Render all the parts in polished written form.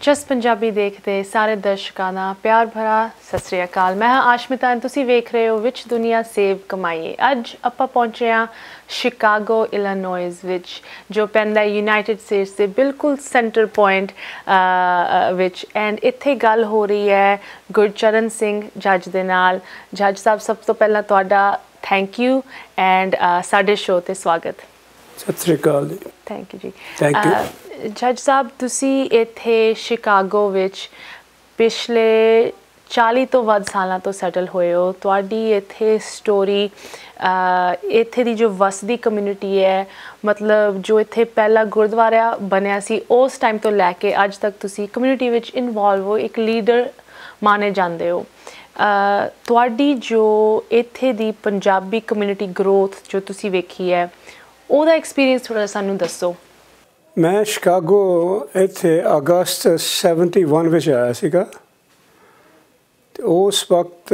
दिलचस्प पंजाबी देखते सारे दर्शकों का प्यार भरा सत श्री अकाल। मैं हाँ आशमिता, तुसी वेख रहे हो विच दुनिया सेव कमाईए। अज आपां पहुंचे हाँ शिकागो इलिनॉइस विच, जो पैंदा यूनाइटेड स्टेट्स के बिल्कुल सेंटर पॉइंट विच। एंड इत्थे गल हो रही है गुरचरण सिंह जज दे नाल। जज साहब, सब तो पहला तुहाडा थैंक यू एंड साडे शो ते स्वागत। सत श्री अकाल जी। थैंक यू जी। Thank you. जज साहब, तुसी इत्थे शिकागो विच पिछले 40 तो वध सालों तो सैटल होए हो। तुहाडी इत्थे स्टोरी, इत्थे दी जो वसदी कम्यूनिटी है, मतलब जो इत्थे पहला गुरुद्वारा बनया सी उस टाइम तो लैके अज तक तुसी कम्यूनिटी विच इनवॉल्व हो, एक लीडर माने जाते हो। तुहाडी जो इत्थे दी पंजाबी कम्यूनिटी ग्रोथ जो तुसी वेखी है, ਉਹਦਾ एक्सपीरियंस थोड़ा सानू दसो। मैं शिकागो इत्थे अगस्त 71 ਵਿੱਚ ਆਇਆ ਸੀਗਾ ਤੇ ਉਸ ਵਕਤ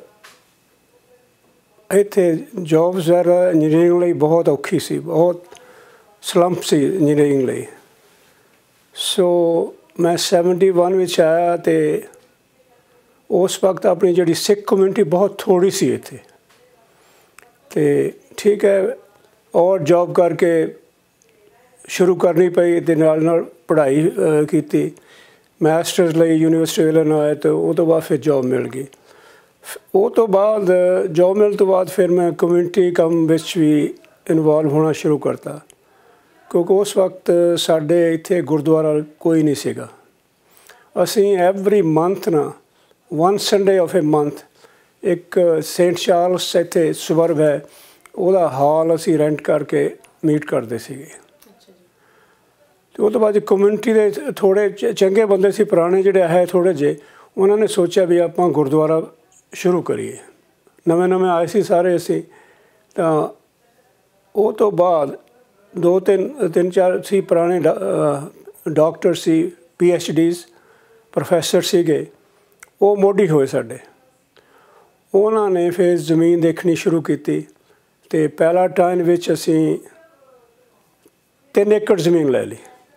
ਇੱਥੇ ਜੌਬ ਜ਼ਰਾ ਇੰਜੀਨੀਅਰਿੰਗ ਲਈ ਬਹੁਤ ਔਖੀ ਸੀ, ਬਹੁਤ ਸਲੰਪ ਸੀ ਇੰਜੀਨੀਅਰਿੰਗ ਲਈ। ਸੋ ਮੈਂ 71 ਵਿੱਚ ਆਇਆ ਤੇ ਉਸ ਵਕਤ ਆਪਣੀ ਜਿਹੜੀ ਸਿੱਖ ਕਮਿਊਨਿਟੀ ਬਹੁਤ ਥੋੜੀ ਸੀ ਇੱਥੇ ਤੇ ਠੀਕ ਹੈ। और जॉब करके शुरू करनी पई ते नाल नाल पढ़ाई की मास्टर्स लई यूनिवर्सिटी इलिनॉय, तो वो तो बाद फिर जॉब मिल गई। वो तो बाद जॉब मिलने तो बाद फिर मैं कम्यूनिटी कम विच भी इनवॉल्व होना शुरू करता, क्योंकि उस वक्त साडे इत्थे गुरुद्वारा कोई नहीं सीगा। असीं एवरी मंथ ना 1 संडे ऑफ ए मंथ एक सेंट चार्ल्स इत्थे सुबर्ब है, ਉਹਦਾ ਹਾਲ ਅਸੀਂ ਰੈਂਟ ਕਰਕੇ ਮੀਟ ਕਰਦੇ ਸੀਗੇ। ਅਤੇ ਉਹ ਤੋਂ ਬਾਅਦ ਕਮਿਊਨਿਟੀ ਦੇ ਥੋੜ੍ਹੇ ਚੰਗੇ ਬੰਦੇ ਸੀ, ਪੁਰਾਣੇ ਜਿਹੜੇ ਹੈ ਥੋੜ੍ਹੇ ਜਿਹੇ, ਉਹਨਾਂ ਨੇ ਸੋਚਿਆ ਵੀ ਆਪਾਂ ਗੁਰਦੁਆਰਾ ਸ਼ੁਰੂ ਕਰੀਏ। ਨਵੇਂ ਨਵੇਂ ਆਏ ਸੀ ਸਾਰੇ ਅਸੀਂ, ਤਾਂ ਉਹ ਤੋਂ ਬਾਅਦ 2-3-4 ਸੀ ਪੁਰਾਣੇ ਡਾਕਟਰ ਸੀ, PhDs ਪ੍ਰੋਫੈਸਰ ਸੀਗੇ, ਉਹ ਮੋਢੀ ਹੋਏ ਸਾਡੇ। ਉਹਨਾਂ ਨੇ ਫਿਰ ਜ਼ਮੀਨ ਦੇਖਣੀ ਸ਼ੁਰੂ ਕੀਤੀ ਤੇ ਪਹਿਲਾ ਟਾਈਮ ਵਿੱਚ ਅਸੀਂ 3 ਏਕੜ ਜ਼ਮੀਨ ਲੈ ਲਈ।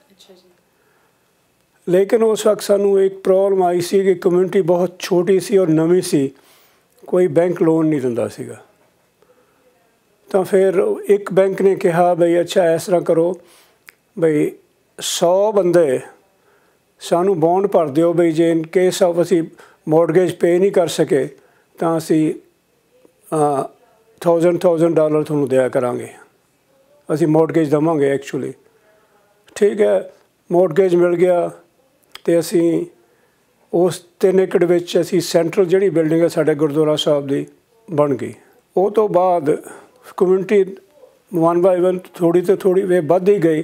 ਲੇਕਿਨ ਉਸ ਵਕਤ ਸਾਨੂੰ ਇੱਕ ਪ੍ਰੋਬਲਮ ਆਈ ਸੀ ਕਿ ਕਮਿਊਨਿਟੀ ਬਹੁਤ ਛੋਟੀ ਸੀ ਔਰ ਨਵੀਂ ਸੀ, ਕੋਈ ਬੈਂਕ ਲੋਨ ਨਹੀਂ ਦਿੰਦਾ ਸੀਗਾ। ਤਾਂ ਫਿਰ ਇੱਕ ਬੈਂਕ ਨੇ ਕਿਹਾ ਬਈ ਅੱਛਾ ਇਸ ਤਰ੍ਹਾਂ ਕਰੋ ਬਈ 100 ਬੰਦੇ ਸਾਨੂੰ ਬੌਂਡ ਭਰ ਦਿਓ, ਬਈ ਜੇ ਇਨ ਕੇਸ ਆਫ ਅਸੀਂ ਮੋਰਗੇਜ ਪੇ ਨਹੀਂ ਕਰ ਸਕੇ ਤਾਂ ਅਸੀਂ $1000 ਤੁਹਾਨੂੰ ਦਿਆ ਕਰਾਂਗੇ, ਅਸੀਂ ਮੋਰਗੇਜ ਦੇਵਾਂਗੇ ਐਕਚੁਅਲੀ। ਠੀਕ ਹੈ, ਮੋਰਗੇਜ ਮਿਲ ਗਿਆ ਅਤੇ ਅਸੀਂ ਉਸ 3 ਏਕੜ ਵਿੱਚ ਅਸੀਂ ਸੈਂਟਰਲ ਜਿਹੜੀ ਬਿਲਡਿੰਗ ਹੈ ਸਾਡੇ ਗੁਰਦੁਆਰਾ ਸਾਹਿਬ ਦੀ ਬਣ ਗਈ। ਉਹ ਤੋਂ ਬਾਅਦ ਕਮਿਊਨਿਟੀ 1 by 1 ਥੋੜ੍ਹੀ ਤੋਂ ਥੋੜ੍ਹੀ ਵੇ ਵੱਧ ਹੀ ਗਈ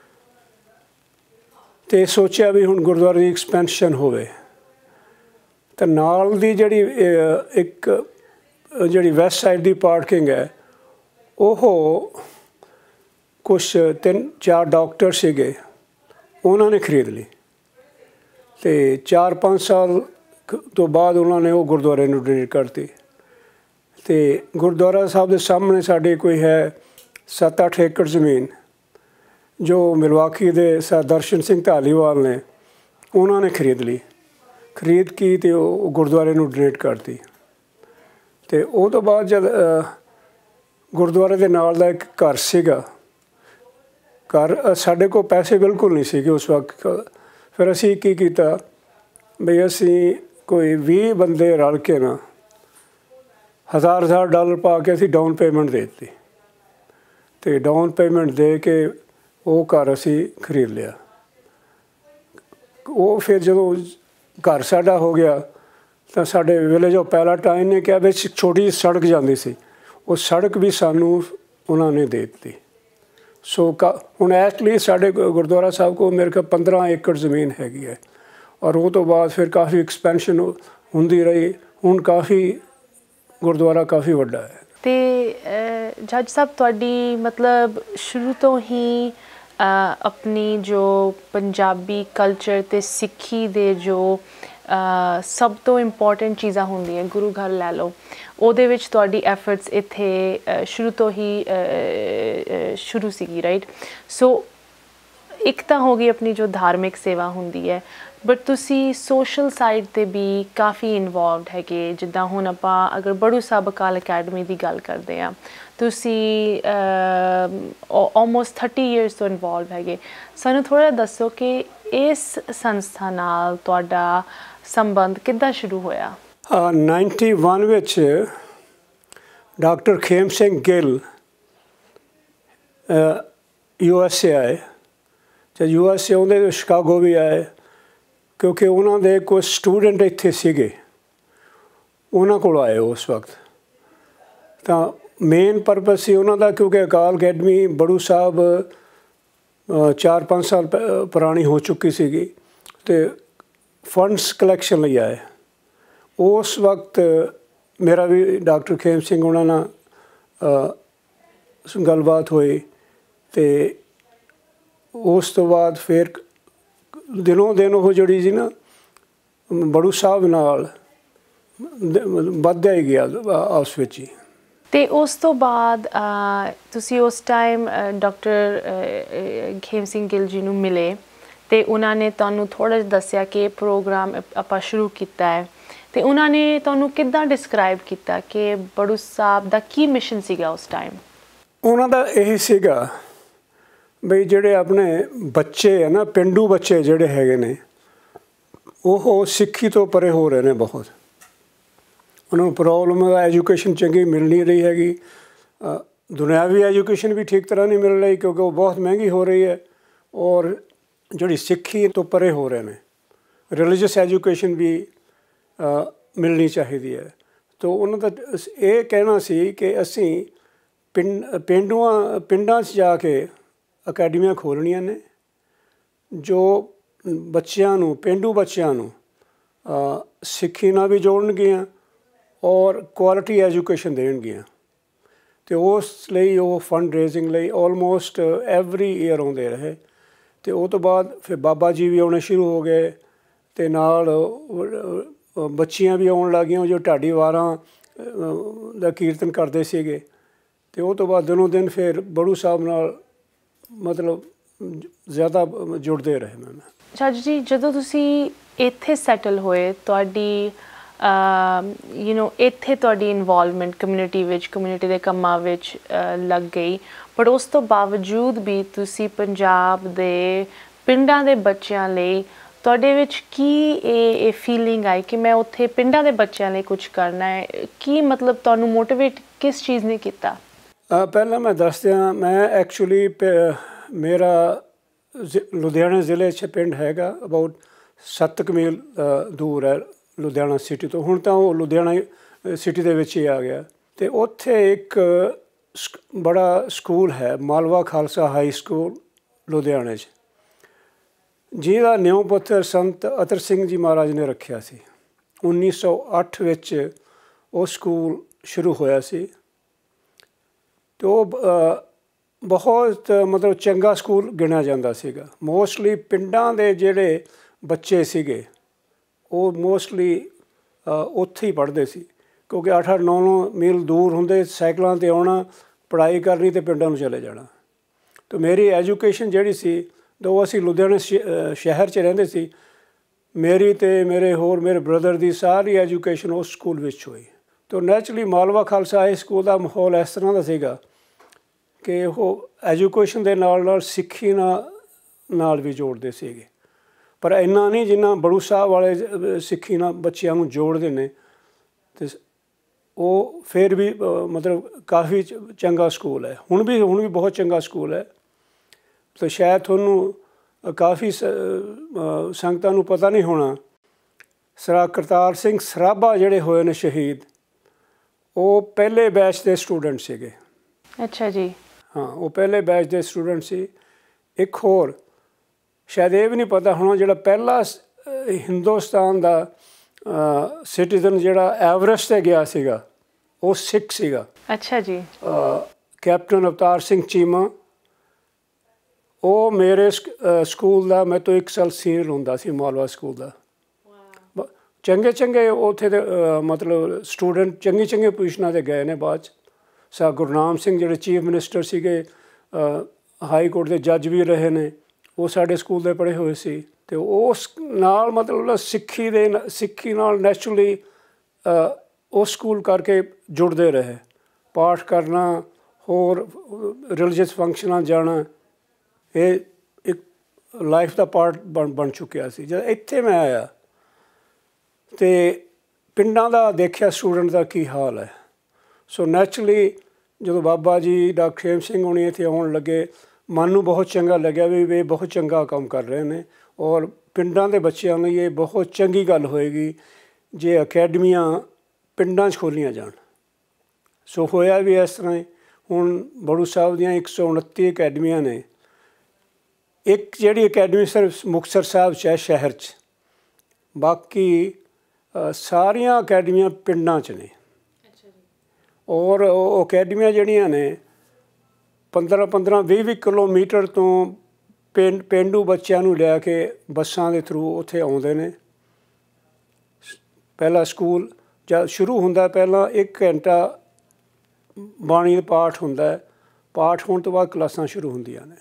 ਅਤੇ ਸੋਚਿਆ ਵੀ ਹੁਣ ਗੁਰਦੁਆਰੇ ਦੀ ਐਕਸਪੈਂਸ਼ਨ ਹੋਵੇ। ਤਾਂ ਨਾਲ ਦੀ ਜਿਹੜੀ ਇੱਕ ਜਿਹੜੀ ਵੈਸਟ ਸਾਈਡ ਦੀ ਪਾਰਕਿੰਗ ਹੈ, ਉਹ ਕੁਛ 3-4 ਡਾਕਟਰ ਸੀਗੇ, ਉਹਨਾਂ ਨੇ ਖਰੀਦ ਲਈ ਅਤੇ 4-5 ਸਾਲ ਤੋਂ ਬਾਅਦ ਉਹਨਾਂ ਨੇ ਉਹ ਗੁਰਦੁਆਰੇ ਨੂੰ ਡੋਨੇਟ ਕਰਤੀ। ਅਤੇ ਗੁਰਦੁਆਰਾ ਸਾਹਿਬ ਦੇ ਸਾਹਮਣੇ ਸਾਡੇ ਕੋਈ ਹੈ 7-8 ਏਕੜ ਜ਼ਮੀਨ, ਜੋ ਮਿਲਵਾਕੀ ਦੇ ਸਰ ਦਰਸ਼ਨ ਸਿੰਘ ਧਾਲੀਵਾਲ ਨੇ, ਉਹਨਾਂ ਨੇ ਖਰੀਦ ਲਈ। ਖਰੀਦ ਕੀ ਅਤੇ ਉਹ ਗੁਰਦੁਆਰੇ ਨੂੰ ਡੋਨੇਟ ਕਰਤੀ। ਅਤੇ ਉਹ ਤੋਂ ਬਾਅਦ ਜਦ ਗੁਰਦੁਆਰੇ ਦੇ ਨਾਲ ਦਾ ਇੱਕ ਘਰ ਸੀਗਾ, ਘਰ ਸਾਡੇ ਕੋਲ ਪੈਸੇ ਬਿਲਕੁਲ ਨਹੀਂ ਸੀਗੇ ਉਸ ਵਕਤ। ਫਿਰ ਅਸੀਂ ਕੀ ਕੀਤਾ ਬਈ ਅਸੀਂ ਕੋਈ 20 ਬੰਦੇ ਰਲ ਕੇ ਨਾ $1000 ਪਾ ਕੇ ਅਸੀਂ ਡਾਊਨ ਪੇਮੈਂਟ ਦੇ ਦਿੱਤੀ ਅਤੇ ਡਾਊਨ ਪੇਮੈਂਟ ਦੇ ਕੇ ਉਹ ਘਰ ਅਸੀਂ ਖਰੀਦ ਲਿਆ। ਉਹ ਫਿਰ ਜਦੋਂ ਘਰ ਸਾਡਾ ਹੋ ਗਿਆ ਤਾਂ ਸਾਡੇ ਵਿਲੇਜ ਆਫ ਪੈਲਾਟਾਈਨ ਨੇ ਕਿਹਾ ਵਿੱਚ ਛੋਟੀ ਸੜਕ ਜਾਂਦੀ ਸੀ, ਉਹ ਸੜਕ ਵੀ ਸਾਨੂੰ ਉਹਨਾਂ ਨੇ ਦੇ ਦਿੱਤੀ। ਸੋ ਹੁਣ ਐਟਲੀਸਟ ਸਾਡੇ ਗੁਰਦੁਆਰਾ ਸਾਹਿਬ ਕੋਲ ਮੇਰੇ ਕੋਲ 15 ਏਕੜ ਜ਼ਮੀਨ ਹੈਗੀ ਹੈ ਔਰ ਉਹ ਤੋਂ ਬਾਅਦ ਫਿਰ ਕਾਫੀ ਐਕਸਪੈਂਸ਼ਨ ਹੁੰਦੀ ਰਹੀ। ਹੁਣ ਕਾਫੀ ਗੁਰਦੁਆਰਾ ਕਾਫੀ ਵੱਡਾ ਹੈ। ਅਤੇ ਜੱਜ ਸਾਹਿਬ, ਤੁਹਾਡੀ ਮਤਲਬ ਸ਼ੁਰੂ ਤੋਂ ਹੀ ਆਪਣੀ ਜੋ ਪੰਜਾਬੀ ਕਲਚਰ ਅਤੇ ਸਿੱਖੀ ਦੇ ਜੋ ਸਭ ਤੋਂ ਇੰਪੋਰਟੈਂਟ ਚੀਜ਼ਾਂ ਹੁੰਦੀਆਂ, ਗੁਰੂ ਘਰ ਲੈ ਲਓ, ਉਹਦੇ ਵਿੱਚ ਤੁਹਾਡੀ ਐਫਰਟਸ ਇੱਥੇ ਸ਼ੁਰੂ ਤੋਂ ਹੀ ਸ਼ੁਰੂ ਸੀਗੀ, ਰਾਈਟ? ਸੋ ਇੱਕ ਤਾਂ ਹੋ ਗਈ ਆਪਣੀ ਜੋ ਧਾਰਮਿਕ ਸੇਵਾ ਹੁੰਦੀ ਹੈ, ਬਟ ਤੁਸੀਂ ਸੋਸ਼ਲ ਸਾਈਡ 'ਤੇ ਵੀ ਕਾਫੀ ਇਨਵੋਲਵਡ ਹੈਗੇ। ਜਿੱਦਾਂ ਹੁਣ ਆਪਾਂ ਅਗਰ ਬੜੂ ਸਾਹਿਬ ਅਕਾਲ ਅਕੈਡਮੀ ਦੀ ਗੱਲ ਕਰਦੇ ਹਾਂ, ਤੁਸੀਂ ਆਲਮੋਸਟ 30 ਇਅਰਸ ਤੋਂ ਇਨਵੋਲਵ ਹੈਗੇ। ਸਾਨੂੰ ਥੋੜ੍ਹਾ ਦੱਸੋ ਕਿ ਇਸ ਸੰਸਥਾ ਨਾਲ ਤੁਹਾਡਾ ਸੰਬੰਧ ਕਿੱਦਾਂ ਸ਼ੁਰੂ ਹੋਇਆ? 91 ਵਿੱਚ ਡਾਕਟਰ ਖੇਮ ਸਿੰਘ ਗਿੱਲ USA ਆਏ, ਜਦ USA ਆਉਂਦੇ ਸ਼ਿਕਾਗੋ ਵੀ ਆਏ, ਕਿਉਂਕਿ ਉਹਨਾਂ ਦੇ ਕੁਝ ਸਟੂਡੈਂਟ ਇੱਥੇ ਸੀਗੇ, ਉਹਨਾਂ ਕੋਲ ਆਏ ਉਸ ਵਕਤ। ਤਾਂ ਮੇਨ ਪਰਪਸ ਸੀ ਉਹਨਾਂ ਦਾ, ਕਿਉਂਕਿ ਅਕਾਲ ਅਕੈਡਮੀ ਬੜੂ ਸਾਹਿਬ 4-5 ਸਾਲ ਪੁਰਾਣੀ ਹੋ ਚੁੱਕੀ ਸੀਗੀ, ਅਤੇ ਫੰਡਸ ਕਲੈਕਸ਼ਨ ਲਈ ਆਏ। ਉਸ ਵਕਤ ਮੇਰਾ ਵੀ ਡਾਕਟਰ ਖੇਮ ਸਿੰਘ ਉਹਨਾਂ ਨਾਲ ਗੱਲਬਾਤ ਹੋਈ, ਅਤੇ ਉਸ ਤੋਂ ਬਾਅਦ ਫਿਰ ਦਿਨੋਂ ਦਿਨ ਉਹ ਜਿਹੜੀ ਸੀ ਨਾ ਬੜੂ ਸਾਹਿਬ ਨਾਲ ਵੱਧਦਾ ਹੀ ਗਿਆ ਆਪਸ ਵਿੱਚ ਹੀ। ਅਤੇ ਉਸ ਤੋਂ ਬਾਅਦ ਤੁਸੀਂ ਉਸ ਟਾਈਮ ਡਾਕਟਰ ਖੇਮ ਸਿੰਘ ਗਿੱਲ ਜੀ ਨੂੰ ਮਿਲੇ, ਅਤੇ ਉਹਨਾਂ ਨੇ ਤੁਹਾਨੂੰ ਥੋੜ੍ਹਾ ਜਿਹਾ ਦੱਸਿਆ ਕਿ ਇਹ ਪ੍ਰੋਗਰਾਮ ਆਪਾਂ ਸ਼ੁਰੂ ਕੀਤਾ ਹੈ, ਅਤੇ ਉਹਨਾਂ ਨੇ ਤੁਹਾਨੂੰ ਕਿੱਦਾਂ ਡਿਸਕਰਾਈਬ ਕੀਤਾ ਕਿ ਬੜੂ ਸਾਹਿਬ ਦਾ ਕੀ ਮਿਸ਼ਨ ਸੀਗਾ ਉਸ ਟਾਈਮ? ਉਹਨਾਂ ਦਾ ਇਹ ਸੀਗਾ ਬਈ ਜਿਹੜੇ ਆਪਣੇ ਬੱਚੇ ਹੈ ਨਾ, ਪੇਂਡੂ ਬੱਚੇ ਜਿਹੜੇ ਹੈਗੇ ਨੇ, ਉਹ ਸਿੱਖੀ ਤੋਂ ਪਰੇ ਹੋ ਰਹੇ ਨੇ ਬਹੁਤ। ਉਹਨਾਂ ਨੂੰ ਪ੍ਰੋਬਲਮ ਐਜੂਕੇਸ਼ਨ ਚੰਗੀ ਮਿਲ ਨਹੀਂ ਰਹੀ ਹੈਗੀ, ਦੁਨਿਆਵੀ ਐਜੂਕੇਸ਼ਨ ਵੀ ਠੀਕ ਤਰ੍ਹਾਂ ਨਹੀਂ ਮਿਲ ਰਹੀ, ਕਿਉਂਕਿ ਉਹ ਬਹੁਤ ਮਹਿੰਗੀ ਹੋ ਰਹੀ ਹੈ, ਔਰ ਜਿਹੜੀ ਸਿੱਖੀ ਤੋਂ ਪਰੇ ਹੋ ਰਹੇ ਨੇ। ਰਿਲੀਜੀਅਸ ਐਜੂਕੇਸ਼ਨ ਵੀ ਮਿਲਣੀ ਚਾਹੀਦੀ ਹੈ। ਤਾਂ ਉਹਨਾਂ ਦਾ ਇਹ ਕਹਿਣਾ ਸੀ ਕਿ ਅਸੀਂ ਪਿੰਡਾਂ 'ਚ ਜਾ ਕੇ ਅਕੈਡਮੀਆਂ ਖੋਲ੍ਹਣੀਆਂ ਨੇ, ਜੋ ਬੱਚਿਆਂ ਨੂੰ, ਪੇਂਡੂ ਬੱਚਿਆਂ ਨੂੰ ਸਿੱਖੀ ਨਾਲ ਵੀ ਜੋੜਨਗੀਆਂ ਔਰ ਕੁਆਲਿਟੀ ਐਜੂਕੇਸ਼ਨ ਦੇਣਗੀਆਂ। ਅਤੇ ਉਸ ਲਈ ਉਹ ਫੰਡ ਰੇਜ਼ਿੰਗ ਲਈ ਆਲਮੋਸਟ ਐਵਰੀ ਈਅਰ ਆਉਂਦੇ ਰਹੇ। ਅਤੇ ਉਹ ਤੋਂ ਬਾਅਦ ਫਿਰ ਬਾਬਾ ਜੀ ਵੀ ਆਉਣੇ ਸ਼ੁਰੂ ਹੋ ਗਏ, ਅਤੇ ਨਾਲ ਬੱਚੀਆਂ ਵੀ ਆਉਣ ਲੱਗ ਗਈਆਂ ਜੋ ਢਾਡੀ ਵਾਰਾਂ ਦਾ ਕੀਰਤਨ ਕਰਦੇ ਸੀਗੇ। ਅਤੇ ਉਹ ਤੋਂ ਬਾਅਦ ਦਿਨੋਂ ਦਿਨ ਫਿਰ ਬੜੂ ਸਾਹਿਬ ਨਾਲ ਮਤਲਬ ਜ਼ਿਆਦਾ ਜੁੜਦੇ ਰਹੇ ਮੈਂ। ਜੱਜ ਜੀ, ਜਦੋਂ ਤੁਸੀਂ ਇੱਥੇ ਸੈਟਲ ਹੋਏ, ਤੁਹਾਡੀ ਇੱਥੇ ਤੁਹਾਡੀ ਇਨਵੋਲਵਮੈਂਟ ਕਮਿਊਨਿਟੀ ਵਿੱਚ, ਕਮਿਊਨਿਟੀ ਦੇ ਕੰਮਾਂ ਵਿੱਚ ਲੱਗ ਗਈ, ਬਟ ਉਸ ਤੋਂ ਬਾਵਜੂਦ ਵੀ ਤੁਸੀਂ ਪੰਜਾਬ ਦੇ ਪਿੰਡਾਂ ਦੇ ਬੱਚਿਆਂ ਲਈ ਤੁਹਾਡੇ ਵਿੱਚ ਕੀ ਇਹ ਫੀਲਿੰਗ ਆਈ ਕਿ ਮੈਂ ਉੱਥੇ ਪਿੰਡਾਂ ਦੇ ਬੱਚਿਆਂ ਲਈ ਕੁਝ ਕਰਨਾ ਹੈ? ਕੀ ਮਤਲਬ ਤੁਹਾਨੂੰ ਮੋਟੀਵੇਟ ਕਿਸ ਚੀਜ਼ ਨੇ ਕੀਤਾ? ਪਹਿਲਾਂ ਮੈਂ ਦੱਸ ਦਿਆਂ, ਮੈਂ ਐਕਚੁਅਲੀ ਮੇਰਾ ਲੁਧਿਆਣਾ ਜ਼ਿਲ੍ਹੇ 'ਚ ਪਿੰਡ ਹੈਗਾ, ਅਬਾਊਟ 7 ਮੀਲ ਦੂਰ ਹੈ ਲੁਧਿਆਣਾ ਸਿਟੀ ਤੋਂ। ਹੁਣ ਤਾਂ ਉਹ ਲੁਧਿਆਣਾ ਸਿਟੀ ਦੇ ਵਿੱਚ ਹੀ ਆ ਗਿਆ। ਅਤੇ ਉੱਥੇ ਇੱਕ ਬੜਾ ਸਕੂਲ ਹੈ, ਮਾਲਵਾ ਖਾਲਸਾ ਹਾਈ ਸਕੂਲ ਲੁਧਿਆਣੇ 'ਚ, ਜਿਹਦਾ ਨਿਊ ਪੁੱਤਰ ਸੰਤ ਅਤਰ ਸਿੰਘ ਜੀ ਮਹਾਰਾਜ ਨੇ ਰੱਖਿਆ ਸੀ। 1908 ਵਿੱਚ ਉਹ ਸਕੂਲ ਸ਼ੁਰੂ ਹੋਇਆ ਸੀ, ਅਤੇ ਉਹ ਬਹੁਤ ਮਤਲਬ ਚੰਗਾ ਸਕੂਲ ਗਿਣਿਆ ਜਾਂਦਾ ਸੀਗਾ। ਮੋਸਟਲੀ ਪਿੰਡਾਂ ਦੇ ਜਿਹੜੇ ਬੱਚੇ ਸੀਗੇ ਉਹ ਮੋਸਟਲੀ ਉੱਥੇ ਹੀ ਪੜ੍ਹਦੇ ਸੀ, ਕਿਉਂਕਿ 8-8, 9-9 ਮੀਲ ਦੂਰ ਹੁੰਦੇ, ਸਾਈਕਲਾਂ 'ਤੇ ਆਉਣਾ, ਪੜ੍ਹਾਈ ਕਰਨੀ ਅਤੇ ਪਿੰਡਾਂ ਨੂੰ ਚਲੇ ਜਾਣਾ। ਅਤੇ ਮੇਰੀ ਐਜੂਕੇਸ਼ਨ ਜਿਹੜੀ ਸੀ, ਦੋ ਅਸੀਂ ਲੁਧਿਆਣੇ ਸ਼ਹਿਰ 'ਚ ਰਹਿੰਦੇ ਸੀ, ਮੇਰੀ ਅਤੇ ਮੇਰੇ ਬ੍ਰਦਰ ਦੀ ਸਾਰੀ ਐਜੂਕੇਸ਼ਨ ਉਸ ਸਕੂਲ ਵਿੱਚ ਹੋਈ। ਤਾਂ naturally Malwa Khalsa high school ਦਾ ਮਾਹੌਲ ਇਸ ਤਰ੍ਹਾਂ ਦਾ ਸੀਗਾ ਕਿ ਉਹ ਐਜੂਕੇਸ਼ਨ ਦੇ ਨਾਲ ਨਾਲ ਸਿੱਖੀ ਨਾਲ ਵੀ ਜੋੜਦੇ ਸੀਗੇ, ਪਰ ਇੰਨਾ ਨਹੀਂ ਜਿੰਨਾ ਬੜੂ ਸਾਹਿਬ ਵਾਲੇ ਸਿੱਖੀ ਨਾਲ ਬੱਚਿਆਂ ਨੂੰ ਜੋੜਦੇ ਨੇ। ਅਤੇ ਉਹ ਫਿਰ ਵੀ ਮਤਲਬ ਕਾਫੀ ਚੰਗਾ ਸਕੂਲ ਹੈ, ਹੁਣ ਵੀ ਬਹੁਤ ਚੰਗਾ ਸਕੂਲ ਹੈ। ਅਤੇ ਸ਼ਾਇਦ ਤੁਹਾਨੂੰ ਕਾਫੀ ਸੰਗਤਾਂ ਨੂੰ ਪਤਾ ਨਹੀਂ ਹੋਣਾ, ਸਰਦਾਰ ਕਰਤਾਰ ਸਿੰਘ ਸਰਾਭਾ ਜਿਹੜੇ ਹੋਏ ਨੇ ਸ਼ਹੀਦ, ਉਹ ਪਹਿਲੇ ਬੈਚ ਦੇ ਸਟੂਡੈਂਟ ਸੀਗੇ। ਅੱਛਾ ਜੀ। ਹਾਂ, ਉਹ ਪਹਿਲੇ ਬੈਚ ਦੇ ਸਟੂਡੈਂਟ ਸੀ। ਇੱਕ ਹੋਰ ਸ਼ਾਇਦ ਇਹ ਵੀ ਨਹੀਂ ਪਤਾ ਹੋਣਾ, ਜਿਹੜਾ ਪਹਿਲਾ ਹਿੰਦੁਸਤਾਨ ਦਾ ਸਿਟੀਜ਼ਨ ਜਿਹੜਾ ਐਵਰੈਸਟ 'ਤੇ ਗਿਆ ਸੀਗਾ, ਉਹ ਸਿੱਖ ਸੀਗਾ। ਅੱਛਾ ਜੀ। ਕੈਪਟਨ ਅਵਤਾਰ ਸਿੰਘ ਚੀਮਾ, ਉਹ ਮੇਰੇ ਸਕੂਲ ਦਾ ਮੇਰੇ ਤੋਂ 1 ਸਾਲ ਸੀਨੀਅਰ ਹੁੰਦਾ ਸੀ, ਮਾਲਵਾ ਸਕੂਲ ਦਾ। ਚੰਗੇ ਉੱਥੇ ਦੇ ਮਤਲਬ ਸਟੂਡੈਂਟ ਚੰਗੀ ਪੋਜੀਸ਼ਨਾਂ 'ਤੇ ਗਏ ਨੇ ਬਾਅਦ 'ਚ। ਗੁਰਨਾਮ ਸਿੰਘ ਜਿਹੜੇ ਚੀਫ ਮਿਨਿਸਟਰ ਸੀਗੇ, ਹਾਈ ਕੋਰਟ ਦੇ ਜੱਜ ਵੀ ਰਹੇ ਨੇ, ਉਹ ਸਾਡੇ ਸਕੂਲ ਦੇ ਪੜ੍ਹੇ ਹੋਏ ਸੀ ਅਤੇ ਉਸ ਨਾਲ ਮਤਲਬ ਸਿੱਖੀ ਨਾਲ ਨੈਚੁਰਲੀ ਉਸ ਸਕੂਲ ਕਰਕੇ ਜੁੜਦੇ ਰਹੇ। ਪਾਠ ਕਰਨਾ, ਹੋਰ ਰਿਲੀਜੀਅਸ ਫੰਕਸ਼ਨਾਂ ਜਾਣਾ, ਇਹ ਇੱਕ ਲਾਈਫ ਦਾ ਪਾਰਟ ਬਣ ਚੁੱਕਿਆ ਸੀ। ਜਦ ਇੱਥੇ ਮੈਂ ਆਇਆ ਅਤੇ ਪਿੰਡਾਂ ਦਾ ਦੇਖਿਆ ਸਟੂਡੈਂਟ ਦਾ ਕੀ ਹਾਲ ਹੈ। ਸੋ ਨੈਚੁਰਲੀ ਜਦੋਂ ਬਾਬਾ ਜੀ ਡਾਕਟਰ ਖੇਮ ਸਿੰਘ ਹੋਣੀ ਇੱਥੇ ਆਉਣ ਲੱਗੇ, ਮਨ ਨੂੰ ਬਹੁਤ ਚੰਗਾ ਲੱਗਿਆ ਵੀ ਇਹ ਬਹੁਤ ਚੰਗਾ ਕੰਮ ਕਰ ਰਹੇ ਨੇ ਔਰ ਪਿੰਡਾਂ ਦੇ ਬੱਚਿਆਂ ਲਈ ਇਹ ਬਹੁਤ ਚੰਗੀ ਗੱਲ ਹੋਏਗੀ ਜੇ ਅਕੈਡਮੀਆਂ ਪਿੰਡਾਂ 'ਚ ਖੋਲ੍ਹੀਆਂ ਜਾਣ। ਸੋ ਹੋਇਆ ਵੀ ਇਸ ਤਰ੍ਹਾਂ ਹੀ। ਹੁਣ ਬੜੂ ਸਾਹਿਬ ਦੀਆਂ 129 ਅਕੈਡਮੀਆਂ ਨੇ। ਇੱਕ ਜਿਹੜੀ ਅਕੈਡਮੀ ਸਿਰਫ ਮੁਕਤਸਰ ਸਾਹਿਬ 'ਚ ਹੈ ਸ਼ਹਿਰ 'ਚ, ਬਾਕੀ ਸਾਰੀਆਂ ਅਕੈਡਮੀਆਂ ਪਿੰਡਾਂ 'ਚ ਨੇ। ਔਰ ਉਹ ਅਕੈਡਮੀਆਂ ਜਿਹੜੀਆਂ ਨੇ 15-15, 20-20 ਕਿਲੋਮੀਟਰ ਤੋਂ ਪੇਂਡੂ ਬੱਚਿਆਂ ਨੂੰ ਲੈ ਕੇ ਬੱਸਾਂ ਦੇ ਥਰੂ ਉੱਥੇ ਆਉਂਦੇ ਨੇ। ਪਹਿਲਾ ਸਕੂਲ ਜਦ ਸ਼ੁਰੂ ਹੁੰਦਾ, ਪਹਿਲਾਂ 1 ਘੰਟਾ ਬਾਣੀ ਦਾ ਪਾਠ ਹੁੰਦਾ। ਪਾਠ ਹੋਣ ਤੋਂ ਬਾਅਦ ਕਲਾਸਾਂ ਸ਼ੁਰੂ ਹੁੰਦੀਆਂ ਨੇ।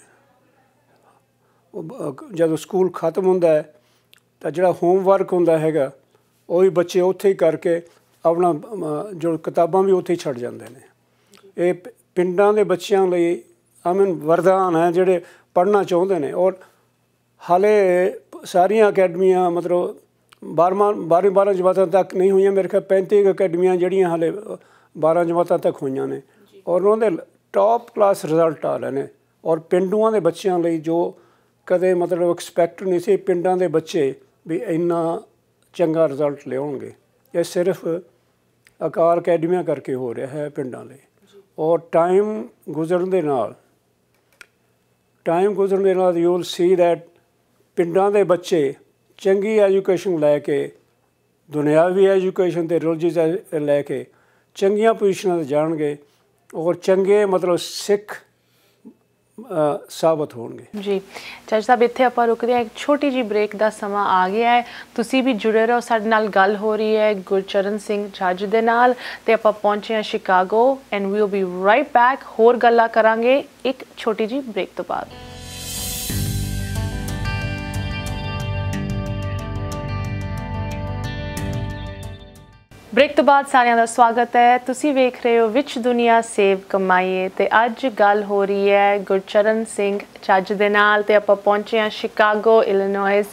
ਜਦੋਂ ਸਕੂਲ ਖਤਮ ਹੁੰਦਾ ਤਾਂ ਜਿਹੜਾ ਹੋਮਵਰਕ ਹੁੰਦਾ ਹੈਗਾ ਉਹ ਵੀ ਬੱਚੇ ਉੱਥੇ ਹੀ ਕਰਕੇ ਆਪਣਾ ਜੋ ਕਿਤਾਬਾਂ ਵੀ ਉੱਥੇ ਹੀ ਛੱਡ ਜਾਂਦੇ ਨੇ। ਇਹ ਪਿੰਡਾਂ ਦੇ ਬੱਚਿਆਂ ਲਈ ਵਰਦਾਨ ਹੈ ਜਿਹੜੇ ਪੜ੍ਹਨਾ ਚਾਹੁੰਦੇ ਨੇ। ਔਰ ਹਾਲੇ ਸਾਰੀਆਂ ਅਕੈਡਮੀਆਂ ਮਤਲਬ 12 ਜਮਾਤਾਂ ਤੱਕ ਨਹੀਂ ਹੋਈਆਂ। ਮੇਰੇ ਖਿਆਲ 35 ਅਕੈਡਮੀਆਂ ਜਿਹੜੀਆਂ ਹਾਲੇ 12 ਜਮਾਤਾਂ ਤੱਕ ਹੋਈਆਂ ਨੇ ਔਰ ਉਹਨਾਂ ਦੇ ਟੌਪ ਕਲਾਸ ਰਿਜ਼ਲਟ ਆ ਰਹੇ ਨੇ। ਔਰ ਪਿੰਡੂਆਂ ਦੇ ਬੱਚਿਆਂ ਲਈ ਜੋ ਕਦੇ ਮਤਲਬ ਐਕਸਪੈਕਟ ਨਹੀਂ ਸੀ ਪਿੰਡਾਂ ਦੇ ਬੱਚੇ ਵੀ ਇੰਨਾ ਚੰਗਾ ਰਿਜ਼ਲਟ ਲਿਆਉਣਗੇ, ਇਹ ਸਿਰਫ ਅਕਾਲ ਅਕੈਡਮੀਆਂ ਕਰਕੇ ਹੋ ਰਿਹਾ ਹੈ ਪਿੰਡਾਂ ਲਈ। ਔਰ ਟਾਈਮ ਗੁਜ਼ਰਨ ਦੇ ਨਾਲ ਯੂ ਵਿਲ ਸੀ ਦੈਟ ਪਿੰਡਾਂ ਦੇ ਬੱਚੇ ਚੰਗੀ ਐਜੂਕੇਸ਼ਨ ਲੈ ਕੇ, ਦੁਨਿਆਵੀ ਐਜੂਕੇਸ਼ਨ ਅਤੇ ਰਿਲੀਜੀਅਸ ਲੈ ਕੇ ਚੰਗੀਆਂ ਪੋਜੀਸ਼ਨਾਂ 'ਤੇ ਜਾਣਗੇ ਔਰ ਚੰਗੇ ਮਤਲਬ ਸਿੱਖ ਸਾਬਤ ਹੋਣਗੇ। ਜੀ ਜੱਜ ਸਾਹਿਬ, ਇੱਥੇ ਆਪਾਂ ਰੁਕਦੇ ਹਾਂ। ਇੱਕ ਛੋਟੀ ਜਿਹੀ ਬ੍ਰੇਕ ਦਾ ਸਮਾਂ ਆ ਗਿਆ ਹੈ। ਤੁਸੀਂ ਵੀ ਜੁੜੇ ਰਹੋ, ਸਾਡੇ ਨਾਲ ਗੱਲ ਹੋ ਰਹੀ ਹੈ ਗੁਰਚਰਨ ਸਿੰਘ ਜੱਜ ਦੇ ਨਾਲ ਅਤੇ ਆਪਾਂ ਪਹੁੰਚੇ ਹਾਂ Chicago and we will be right back. ਹੋਰ ਗੱਲਾਂ ਕਰਾਂਗੇ ਇੱਕ ਛੋਟੀ ਜਿਹੀ ਬ੍ਰੇਕ ਤੋਂ ਬਾਅਦ। ਬ੍ਰੇਕ ਤੋਂ ਬਾਅਦ ਸਾਰਿਆਂ ਦਾ ਸਵਾਗਤ ਹੈ। ਤੁਸੀਂ ਵੇਖ ਰਹੇ ਹੋ ਵਿੱਚ ਦੁਨੀਆ ਸੇਵ ਕਮਾਈਏ ਅਤੇ ਅੱਜ ਗੱਲ ਹੋ ਰਹੀ ਹੈ ਗੁਰਚਰਨ ਸਿੰਘ ਜੱਜ ਦੇ ਨਾਲ ਅਤੇ ਆਪਾਂ ਪਹੁੰਚੇ ਹਾਂ ਸ਼ਿਕਾਗੋ ਇਲੀਨੋਇਸ।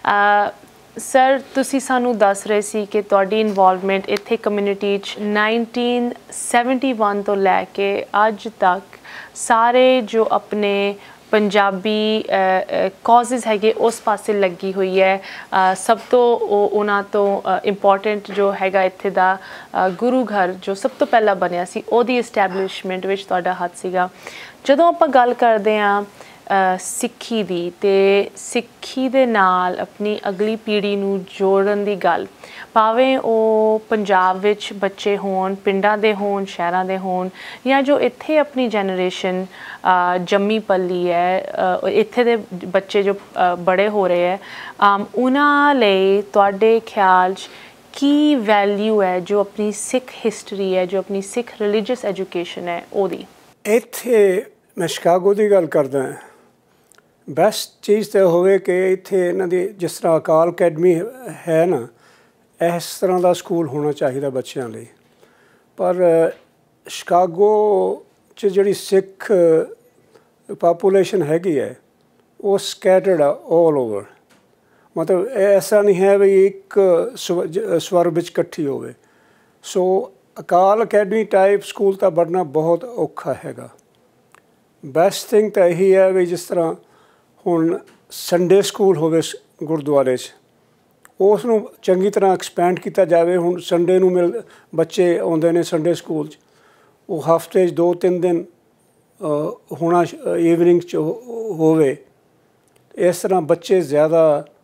ਸਰ, ਤੁਸੀਂ ਸਾਨੂੰ ਦੱਸ ਰਹੇ ਸੀ ਕਿ ਤੁਹਾਡੀ ਇਨਵੋਲਵਮੈਂਟ ਇੱਥੇ ਕਮਿਊਨਿਟੀ 'ਚ 1971 ਤੋਂ ਲੈ ਕੇ ਅੱਜ ਤੱਕ ਸਾਰੇ ਜੋ ਆਪਣੇ ਪੰਜਾਬੀ ਕਾਜ਼ਜ਼ ਹੈਗੇ ਉਸ ਪਾਸੇ ਲੱਗੀ ਹੋਈ ਹੈ। ਸਭ ਤੋਂ ਉਹਨਾਂ ਤੋਂ ਇੰਪੋਰਟੈਂਟ ਜੋ ਹੈਗਾ ਇੱਥੇ ਦਾ ਗੁਰੂ ਘਰ ਜੋ ਸਭ ਤੋਂ ਪਹਿਲਾਂ ਬਣਿਆ ਸੀ ਉਹਦੀ ਇਸਟੈਬਲਿਸ਼ਮੈਂਟ ਵਿੱਚ ਤੁਹਾਡਾ ਹੱਥ ਸੀਗਾ। ਜਦੋਂ ਆਪਾਂ ਗੱਲ ਕਰਦੇ ਹਾਂ ਸਿੱਖੀ ਦੀ ਅਤੇ ਸਿੱਖੀ ਦੇ ਨਾਲ ਆਪਣੀ ਅਗਲੀ ਪੀੜ੍ਹੀ ਨੂੰ ਜੋੜਨ ਦੀ ਗੱਲ, ਭਾਵੇਂ ਉਹ ਪੰਜਾਬ ਵਿੱਚ ਬੱਚੇ ਹੋਣ, ਪਿੰਡਾਂ ਦੇ ਹੋਣ, ਸ਼ਹਿਰਾਂ ਦੇ ਹੋਣ, ਜਾਂ ਜੋ ਇੱਥੇ ਆਪਣੀ ਜਨਰੇਸ਼ਨ ਜੰਮੀ ਪਲੀ ਹੈ, ਇੱਥੇ ਦੇ ਬੱਚੇ ਜੋ ਬੜੇ ਹੋ ਰਹੇ ਹੈ, ਉਹਨਾਂ ਲਈ ਤੁਹਾਡੇ ਖਿਆਲ 'ਚ ਕੀ ਵੈਲਿਊ ਹੈ ਜੋ ਆਪਣੀ ਸਿੱਖ ਹਿਸਟਰੀ ਹੈ, ਜੋ ਆਪਣੀ ਸਿੱਖ ਰਿਲੀਜੀਅਸ ਐਜੂਕੇਸ਼ਨ ਹੈ ਉਹਦੀ? ਇੱਥੇ ਮੈਂ ਸ਼ਿਕਾਗੋ ਦੀ ਗੱਲ ਕਰਦਾ ਹਾਂ। ਬੈਸਟ ਚੀਜ਼ ਤਾਂ ਹੋਵੇ ਕਿ ਇੱਥੇ ਇਹਨਾਂ ਦੀ ਜਿਸ ਤਰ੍ਹਾਂ ਅਕਾਲ ਅਕੈਡਮੀ ਹੈ ਨਾ, ਇਸ ਤਰ੍ਹਾਂ ਦਾ ਸਕੂਲ ਹੋਣਾ ਚਾਹੀਦਾ ਬੱਚਿਆਂ ਲਈ। ਪਰ ਸ਼ਿਕਾਗੋ 'ਚ ਜਿਹੜੀ ਸਿੱਖ ਪਾਪੂਲੇਸ਼ਨ ਹੈਗੀ ਹੈ ਉਹ ਸਕੈਟਰਡ ਆ ਆਲ ਓਵਰ। ਮਤਲਬ ਐਸਾ ਨਹੀਂ ਹੈ ਵੀ ਇੱਕ ਸਵਰ ਵਿੱਚ ਇਕੱਠੀ ਹੋਵੇ। So Akal academy type school ਤਾਂ ਬਣਨਾ ਬਹੁਤ ਔਖਾ ਹੈਗਾ। ਬੈਸਟ ਥਿੰਗ ਤਾਂ ਇਹੀ ਹੈ ਵੀ ਜਿਸ ਤਰ੍ਹਾਂ ਹੁਣ ਸੰਡੇ ਸਕੂਲ ਹੋਵੇ ਗੁਰਦੁਆਰੇ 'ਚ, ਉਸ ਨੂੰ ਚੰਗੀ ਤਰ੍ਹਾਂ ਐਕਸਪੈਂਡ ਕੀਤਾ ਜਾਵੇ। ਹੁਣ ਸੰਡੇ ਨੂੰ ਬੱਚੇ ਆਉਂਦੇ ਨੇ ਸੰਡੇ ਸਕੂਲ 'ਚ, ਉਹ ਹਫ਼ਤੇ 'ਚ 2-3 ਦਿਨ ਹੋਣਾ ਈਵਨਿੰਗ 'ਚ ਹੋਵੇ। ਇਸ ਤਰ੍ਹਾਂ ਬੱਚੇ ਜ਼ਿਆਦਾ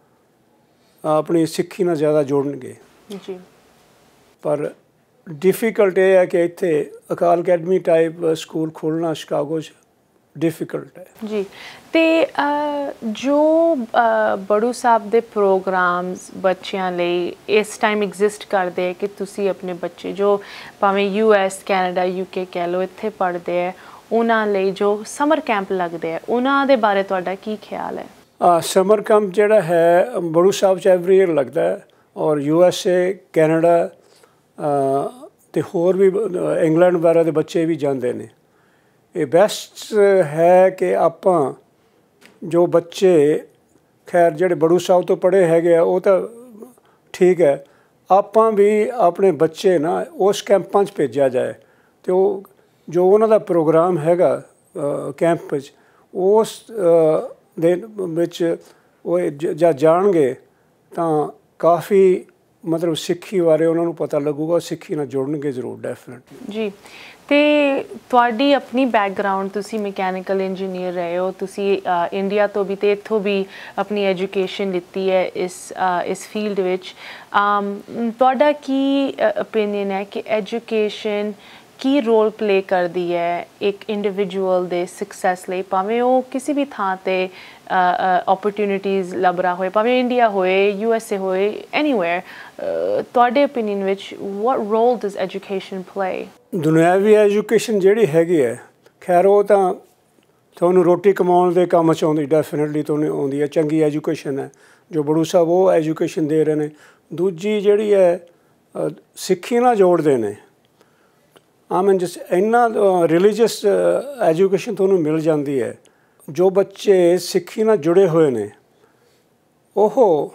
ਆਪਣੀ ਸਿੱਖੀ ਨਾਲ ਜ਼ਿਆਦਾ ਜੋੜਨਗੇ ਜੀ। ਪਰ ਡਿਫੀਕਲਟ ਇਹ ਹੈ ਕਿ ਇੱਥੇ ਅਕਾਲ ਅਕੈਡਮੀ ਟਾਈਪ ਸਕੂਲ ਖੋਲ੍ਹਣਾ ਸ਼ਿਕਾਗੋ 'ਚ ਡਿਫੀਕਲਟ ਹੈ ਜੀ। ਅਤੇ ਜੋ ਬੜੂ ਸਾਹਿਬ ਦੇ ਪ੍ਰੋਗਰਾਮਸ ਬੱਚਿਆਂ ਲਈ ਇਸ ਟਾਈਮ ਐਗਜ਼ਿਸਟ ਕਰਦੇ ਹੈ ਕਿ ਤੁਸੀਂ ਆਪਣੇ ਬੱਚੇ ਜੋ ਭਾਵੇਂ US, ਕੈਨੇਡਾ, UK ਕਹਿ ਲਓ, ਇੱਥੇ ਪੜ੍ਹਦੇ ਹੈ, ਉਹਨਾਂ ਲਈ ਜੋ ਸਮਰ ਕੈਂਪ ਲੱਗਦੇ ਹੈ, ਉਹਨਾਂ ਦੇ ਬਾਰੇ ਤੁਹਾਡਾ ਕੀ ਖਿਆਲ ਹੈ? ਸਮਰ ਕੈਂਪ ਜਿਹੜਾ ਹੈ ਬੜੂ ਸਾਹਿਬ 'ਚ ਐਵਰੀ ਈਅਰ ਲੱਗਦਾ ਹੈ, ਔਰ USA ਕੈਨੇਡਾ ਅਤੇ ਹੋਰ ਵੀ ਇੰਗਲੈਂਡ ਵਗੈਰਾ ਦੇ ਬੱਚੇ ਵੀ ਜਾਂਦੇ ਨੇ। ਇਹ ਬੈਸਟ ਹੈ ਕਿ ਆਪਾਂ ਜੋ ਬੱਚੇ ਖੈਰ ਜਿਹੜੇ ਬੜੂ ਸਾਹਿਬ ਤੋਂ ਪੜ੍ਹੇ ਹੈਗੇ ਆ ਉਹ ਤਾਂ ਠੀਕ ਹੈ, ਆਪਾਂ ਵੀ ਆਪਣੇ ਬੱਚੇ ਨਾ ਉਸ ਕੈਂਪਾਂ 'ਚ ਭੇਜਿਆ ਜਾਏ ਅਤੇ ਉਹ ਜੋ ਉਹਨਾਂ ਦਾ ਪ੍ਰੋਗਰਾਮ ਹੈਗਾ ਕੈਂਪ 'ਚ ਉਸ ਦੇ ਵਿੱਚ ਉਹ ਜਾਂ ਜਾਣਗੇ ਤਾਂ ਕਾਫੀ ਮਤਲਬ ਸਿੱਖੀ ਬਾਰੇ ਉਹਨਾਂ ਨੂੰ ਪਤਾ ਲੱਗੂਗਾ, ਸਿੱਖੀ ਨਾਲ ਜੁੜਨਗੇ ਜ਼ਰੂਰ ਡੈਫੀਨੇਟਲੀ ਜੀ। ਅਤੇ ਤੁਹਾਡੀ ਆਪਣੀ ਬੈਕਗਰਾਊਂਡ, ਤੁਸੀਂ ਮਕੈਨੀਕਲ ਇੰਜੀਨੀਅਰ ਰਹੇ ਹੋ, ਤੁਸੀਂ ਇੰਡੀਆ ਤੋਂ ਵੀ ਅਤੇ ਇੱਥੋਂ ਵੀ ਆਪਣੀ ਐਜੂਕੇਸ਼ਨ ਲਿੱਤੀ ਹੈ ਇਸ ਫੀਲਡ ਵਿੱਚ। ਤੁਹਾਡਾ ਕੀ ਓਪੀਨੀਅਨ ਹੈ ਕਿ ਐਜੂਕੇਸ਼ਨ ਕੀ ਰੋਲ ਪਲੇ ਕਰਦੀ ਹੈ ਇੱਕ ਇੰਡੀਵਿਜੂਅਲ ਦੇ ਸਕਸੈਸ ਲਈ, ਭਾਵੇਂ ਉਹ ਕਿਸੇ ਵੀ ਥਾਂ 'ਤੇ ਓਪਰਚੁਨਿਟੀਜ਼ ਲੱਭ ਰਿਹਾ ਹੋਏ, ਭਾਵੇਂ ਇੰਡੀਆ ਹੋਏ, USA ਹੋਏ, ਐਨੀਵੇਅਰ। ਤੁਹਾਡੇ ਓਪੀਨੀਅਨ ਵਿੱਚ what role does education play? ਦੁਨਿਆਵੀ ਐਜੂਕੇਸ਼ਨ ਜਿਹੜੀ ਹੈਗੀ ਹੈ ਖੈਰ ਉਹ ਤਾਂ ਤੁਹਾਨੂੰ ਰੋਟੀ ਕਮਾਉਣ ਦੇ ਕੰਮ 'ਚ ਆਉਂਦੀ, ਡੈਫੀਨੇਟਲੀ ਤੁਹਾਨੂੰ ਆਉਂਦੀ ਹੈ, ਚੰਗੀ ਐਜੂਕੇਸ਼ਨ ਹੈ ਜੋ ਬੜੂ ਸਾਹਿਬ ਉਹ ਐਜੂਕੇਸ਼ਨ ਦੇ ਰਹੇ ਨੇ। ਦੂਜੀ ਜਿਹੜੀ ਹੈ ਸਿੱਖੀ ਨਾਲ ਜੋੜਦੇ ਨੇ। ਜਿਸ ਇੰਨਾ ਰਿਲੀਜੀਅਸ ਐਜੂਕੇਸ਼ਨ ਤੁਹਾਨੂੰ ਮਿਲ ਜਾਂਦੀ ਹੈ। ਜੋ ਬੱਚੇ ਸਿੱਖੀ ਨਾਲ ਜੁੜੇ ਹੋਏ ਨੇ ਉਹ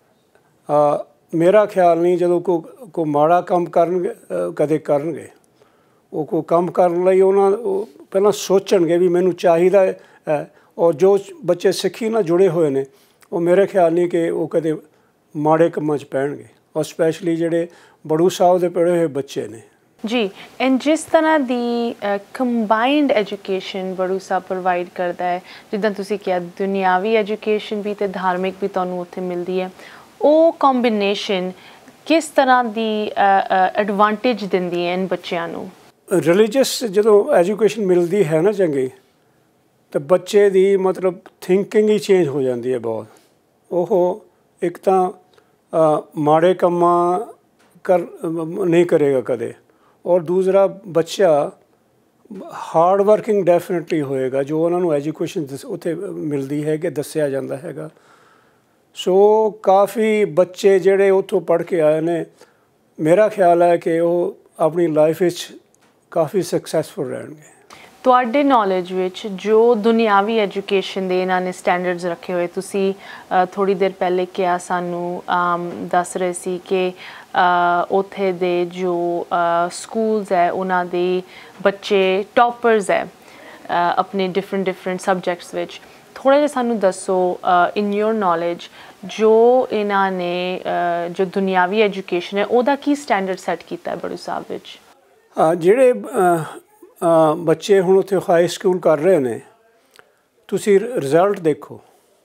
ਮੇਰਾ ਖਿਆਲ ਨਹੀਂ ਜਦੋਂ ਕੋਈ ਮਾੜਾ ਕੰਮ ਕਰਨਗੇ ਕਦੇ ਕਰਨਗੇ। ਉਹ ਕੋਈ ਕੰਮ ਕਰਨ ਲਈ ਉਹਨਾਂ ਪਹਿਲਾਂ ਸੋਚਣਗੇ ਵੀ ਮੈਨੂੰ ਚਾਹੀਦਾ ਹੈ, ਔਰ ਜੋ ਬੱਚੇ ਸਿੱਖੀ ਨਾਲ ਜੁੜੇ ਹੋਏ ਨੇ ਉਹ ਮੇਰੇ ਖਿਆਲ ਨਹੀਂ ਕਿ ਉਹ ਕਦੇ ਮਾੜੇ ਕੰਮਾਂ 'ਚ ਪੈਣਗੇ, ਔਰ ਸਪੈਸ਼ਲੀ ਜਿਹੜੇ ਬੜੂ ਸਾਹਿਬ ਦੇ ਪੜ੍ਹੇ ਹੋਏ ਬੱਚੇ ਨੇ ਜੀ। ਐਂਡ ਜਿਸ ਤਰ੍ਹਾਂ ਦੀ combined education Baru Sahib provide ਕਰਦਾ ਹੈ, ਜਿੱਦਾਂ ਤੁਸੀਂ ਕਿਹਾ ਦੁਨਿਆਵੀ ਐਜੂਕੇਸ਼ਨ ਵੀ ਅਤੇ ਧਾਰਮਿਕ ਵੀ ਤੁਹਾਨੂੰ ਉੱਥੇ ਮਿਲਦੀ ਹੈ, ਉਹ ਕੰਬੀਨੇਸ਼ਨ ਕਿਸ ਤਰ੍ਹਾਂ ਦੀ ਐਡਵਾਂਟੇਜ ਦਿੰਦੀ ਹੈ ਇਨ ਬੱਚਿਆਂ ਨੂੰ? ਰਿਲੀਜੀਅਸ ਜਦੋਂ ਐਜੂਕੇਸ਼ਨ ਮਿਲਦੀ ਹੈ ਨਾ ਚੰਗੀ, ਤਾਂ ਬੱਚੇ ਦੀ ਮਤਲਬ ਥਿੰਕਿੰਗ ਹੀ ਚੇਂਜ ਹੋ ਜਾਂਦੀ ਹੈ ਬਹੁਤ। ਉਹ ਇੱਕ ਤਾਂ ਮਾੜੇ ਕੰਮਾਂ ਨਹੀਂ ਕਰੇਗਾ ਕਦੇ, ਔਰ ਦੂਸਰਾ ਬੱਚਾ ਹਾਰਡ ਵਰਕਿੰਗ ਡੈਫੀਨੇਟਲੀ ਹੋਏਗਾ ਜੋ ਉਹਨਾਂ ਨੂੰ ਐਜੂਕੇਸ਼ਨ ਉੱਥੇ ਮਿਲਦੀ ਹੈ ਕਿ ਦੱਸਿਆ ਜਾਂਦਾ ਹੈਗਾ। ਸੋ ਕਾਫੀ ਬੱਚੇ ਜਿਹੜੇ ਉੱਥੋਂ ਪੜ੍ਹ ਕੇ ਆਏ ਨੇ, ਮੇਰਾ ਖਿਆਲ ਹੈ ਕਿ ਉਹ ਆਪਣੀ ਲਾਈਫ ਵਿੱਚ ਕਾਫੀ ਸਕਸੈਸਫੁਲ ਰਹਿਣਗੇ। ਤੁਹਾਡੇ ਨੌਲੇਜ ਵਿੱਚ ਜੋ ਦੁਨਿਆਵੀ ਐਜੂਕੇਸ਼ਨ ਦੇ ਇਹਨਾਂ ਨੇ ਸਟੈਂਡਰਡਸ ਰੱਖੇ ਹੋਏ, ਤੁਸੀਂ ਥੋੜ੍ਹੀ ਦੇਰ ਪਹਿਲੇ ਕਿਹਾ ਸਾਨੂੰ ਦੱਸ ਰਹੇ ਸੀ ਕਿ ਉੱਥੇ ਦੇ ਜੋ ਸਕੂਲਸ ਹੈ ਉਹਨਾਂ ਦੇ ਬੱਚੇ ਟੌਪਰਸ ਹੈ ਆਪਣੇ ਡਿਫਰੈਂਟ ਸਬਜੈਕਟਸ ਵਿੱਚ। ਥੋੜ੍ਹਾ ਜਿਹਾ ਸਾਨੂੰ ਦੱਸੋ ਇਨ ਯੋਰ ਨੌਲੇਜ ਜੋ ਇਹਨਾਂ ਨੇ ਜੋ ਦੁਨਿਆਵੀ ਐਜੂਕੇਸ਼ਨ ਹੈ ਉਹਦਾ ਕੀ ਸਟੈਂਡਰਡ ਸੈੱਟ ਕੀਤਾ ਹੈ ਬੜੂ ਸਾਹਿਬ ਵਿੱਚ? ਜਿਹੜੇ ਬੱਚੇ ਹੁਣ ਉੱਥੇ ਹਾਈ ਸਕੂਲ ਕਰ ਰਹੇ ਨੇ, ਤੁਸੀਂ ਰਿਜ਼ਲਟ ਦੇਖੋ,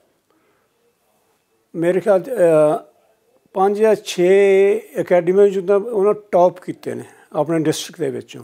ਮੇਰੇ ਖਿਆਲ 5 ਜਾਂ 6 ਅਕੈਡਮੀਆਂ ਜਿੱਦਾਂ ਉਹਨਾਂ ਟੌਪ ਕੀਤੇ ਨੇ ਆਪਣੇ ਡਿਸਟ੍ਰਿਕਟ ਦੇ ਵਿੱਚੋਂ।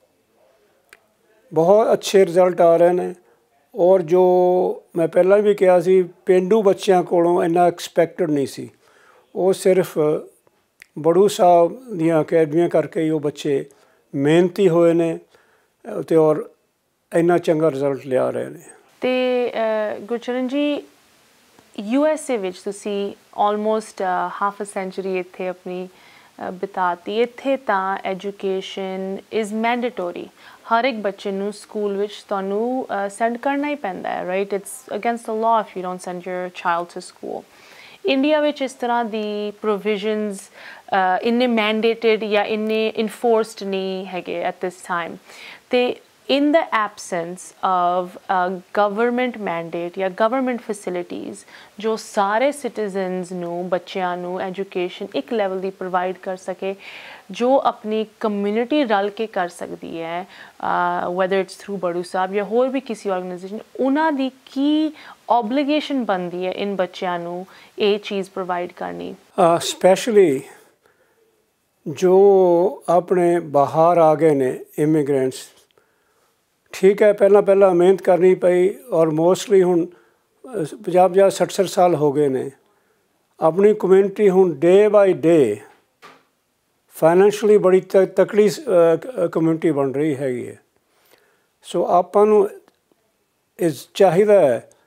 ਬਹੁਤ ਅੱਛੇ ਰਿਜ਼ਲਟ ਆ ਰਹੇ ਨੇ, ਔਰ ਜੋ ਮੈਂ ਪਹਿਲਾਂ ਵੀ ਕਿਹਾ ਸੀ ਪੇਂਡੂ ਬੱਚਿਆਂ ਕੋਲੋਂ ਇੰਨਾ ਐਕਸਪੈਕਟਡ ਨਹੀਂ ਸੀ। ਉਹ ਸਿਰਫ ਬੜੂ ਸਾਹਿਬ ਦੀਆਂ ਅਕੈਡਮੀਆਂ ਕਰਕੇ ਹੀ ਉਹ ਬੱਚੇ ਮਿਹਨਤੀ ਹੋਏ ਨੇ ਅਤੇ ਔਰ ਇੰਨਾ ਚੰਗਾ ਰਿਜ਼ਲਟ ਲਿਆ ਰਹੇ ਨੇ। ਅਤੇ ਗੁਰਚਰਨ ਜੀ, USA ਵਿੱਚ ਤੁਸੀਂ ਆਲਮੋਸਟ ਹਾਫ ਅ ਸੈਂਚੁਰੀ ਇੱਥੇ ਆਪਣੀ ਬਿਤਾਤੀ। ਇੱਥੇ ਤਾਂ ਐਜੂਕੇਸ਼ਨ ਇਜ਼ ਮੈਂਡੇਟੋਰੀ। ਹਰ ਇੱਕ ਬੱਚੇ ਨੂੰ ਸਕੂਲ ਵਿੱਚ ਤੁਹਾਨੂੰ ਸੈਂਡ ਕਰਨਾ ਹੀ ਪੈਂਦਾ ਹੈ, right? It's against the law if you don't send your child to school. India ਵਿੱਚ ਇਸ ਤਰ੍ਹਾਂ ਦੀ ਪ੍ਰੋਵੀਜ਼ਨਸ ਇੰਨੇ ਮੈਂਡੇਟਡ ਜਾਂ ਇੰਨੇ ਇਨਫੋਰਸਡ ਨਹੀਂ ਹੈਗੇ ਐਟ ਦਿਸ ਟਾਈਮ। ਅਤੇ in the absence of a government mandate ਜਾਂ government facilities ਜੋ ਸਾਰੇ citizens ਨੂੰ, ਬੱਚਿਆਂ ਨੂੰ ਐਜੂਕੇਸ਼ਨ ਇੱਕ ਲੈਵਲ ਦੀ ਪ੍ਰੋਵਾਈਡ ਕਰ ਸਕੇ, ਜੋ ਆਪਣੀ ਕਮਿਊਨਿਟੀ ਰਲ ਕੇ ਕਰ ਸਕਦੀ ਹੈ, whether it's through ਬੜੂ ਸਾਹਿਬ ਜਾਂ ਹੋਰ ਵੀ ਕਿਸੇ ਆਰਗੇਨਾਈਜੇਸ਼ਨ, ਉਹਨਾਂ ਦੀ ਕੀ ਓਬਲੀਗੇਸ਼ਨ ਬਣਦੀ ਹੈ ਇਨ ਬੱਚਿਆਂ ਨੂੰ ਇਹ ਚੀਜ਼ ਪ੍ਰੋਵਾਈਡ ਕਰਨੀ? ਸਪੈਸ਼ਲੀ ਜੋ ਆਪਣੇ ਬਾਹਰ ਆ ਗਏ ਨੇ ਇਮੀਗ੍ਰੈਂਟਸ, ਠੀਕ ਹੈ ਪਹਿਲਾਂ ਮਿਹਨਤ ਕਰਨੀ ਪਈ, ਔਰ ਮੋਸਟਲੀ ਹੁਣ 50 60 ਸਾਲ ਹੋ ਗਏ ਨੇ। ਆਪਣੀ ਕਮਿਊਨਿਟੀ ਹੁਣ ਡੇ ਬਾਈ ਡੇ ਫਾਈਨੈਂਸ਼ਲੀ ਬੜੀ ਤਕੜੀ ਕਮਿਊਨਿਟੀ ਬਣ ਰਹੀ ਹੈਗੀ ਹੈ। ਸੋ ਆਪਾਂ ਨੂੰ ਚਾਹੀਦਾ ਹੈ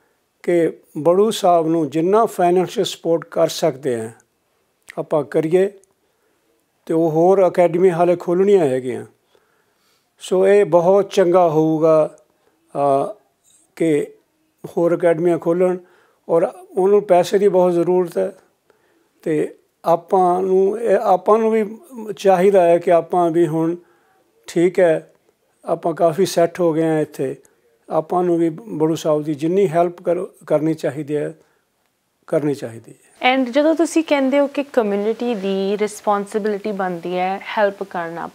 कि बड़ू साहब नूं जिन्ना फाइनैंशियल सपोर्ट कर सकते हैं आपां करिए तो वो होर अकैडमी हाले खोलणियां हैगियां। सो ये बहुत चंगा होऊगा कि होर अकैडमियां खोलन और उन्होंने पैसे की बहुत ज़रूरत है तो आपां नूं भी चाहिदा है कि आपां भी हुण ठीक है आपां काफ़ी सैट हो गए हैं इत्थे आपां नूं भी बड़ू साहब की जिन्नी हैल्प करनी चाहिदी है करनी चाहिदी है। ਐਂਡ ਜਦੋਂ ਤੁਸੀਂ ਕਹਿੰਦੇ ਹੋ ਕਿ ਕਮਿਊਨਿਟੀ ਦੀ ਰਿਸਪੌਂਸਿਬਿਲਿਟੀ ਬਣਦੀ ਹੈ ਹੈਲਪ ਕਰਨਾ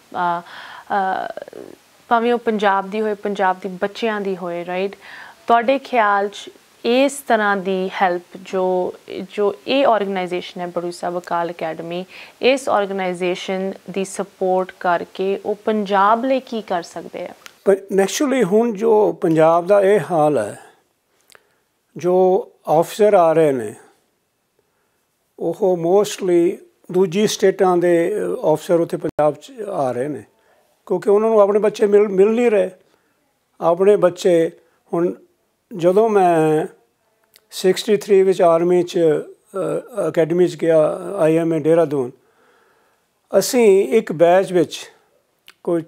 ਭਾਵੇਂ ਉਹ ਪੰਜਾਬ ਦੀ ਹੋਏ ਪੰਜਾਬ ਦੀ ਬੱਚਿਆਂ ਦੀ ਹੋਏ ਰਾਈਟ ਤੁਹਾਡੇ ਖਿਆਲ 'ਚ ਇਸ ਤਰ੍ਹਾਂ ਦੀ ਹੈਲਪ ਜੋ ਇਹ ਆਰਗੇਨਾਈਜੇਸ਼ਨ ਹੈ ਬੜੂ ਸਾਹਿਬ ਅਕਾਲ ਅਕੈਡਮੀ ਇਸ ਆਰਗੇਨਾਈਜੇਸ਼ਨ ਦੀ ਸਪੋਰਟ ਕਰਕੇ ਉਹ ਪੰਜਾਬ ਲਈ ਕੀ ਕਰ ਸਕਦੇ ਆ? ਪਰ ਨੈਚੁਰਲੀ ਹੁਣ ਜੋ ਪੰਜਾਬ ਦਾ ਇਹ ਹਾਲ ਹੈ ਜੋ ਆਫਿਸਰ ਆ ਰਹੇ ਨੇ ਉਹ ਮੋਸਟਲੀ ਦੂਜੀ ਸਟੇਟਾਂ ਦੇ ਆਫਿਸਰ ਉੱਥੇ ਪੰਜਾਬ 'ਚ ਆ ਰਹੇ ਨੇ ਕਿਉਂਕਿ ਉਹਨਾਂ ਨੂੰ ਆਪਣੇ ਬੱਚੇ ਮਿਲ ਨਹੀਂ ਰਹੇ। ਆਪਣੇ ਬੱਚੇ ਹੁਣ ਜਦੋਂ ਮੈਂ 63 ਵਿੱਚ ਆਰਮੀ 'ਚ ਅਕੈਡਮੀ 'ਚ ਗਿਆ IMA ਦੇਹਰਾਦੂਨ ਅਸੀਂ ਇੱਕ ਬੈਚ ਵਿੱਚ ਕੋਈ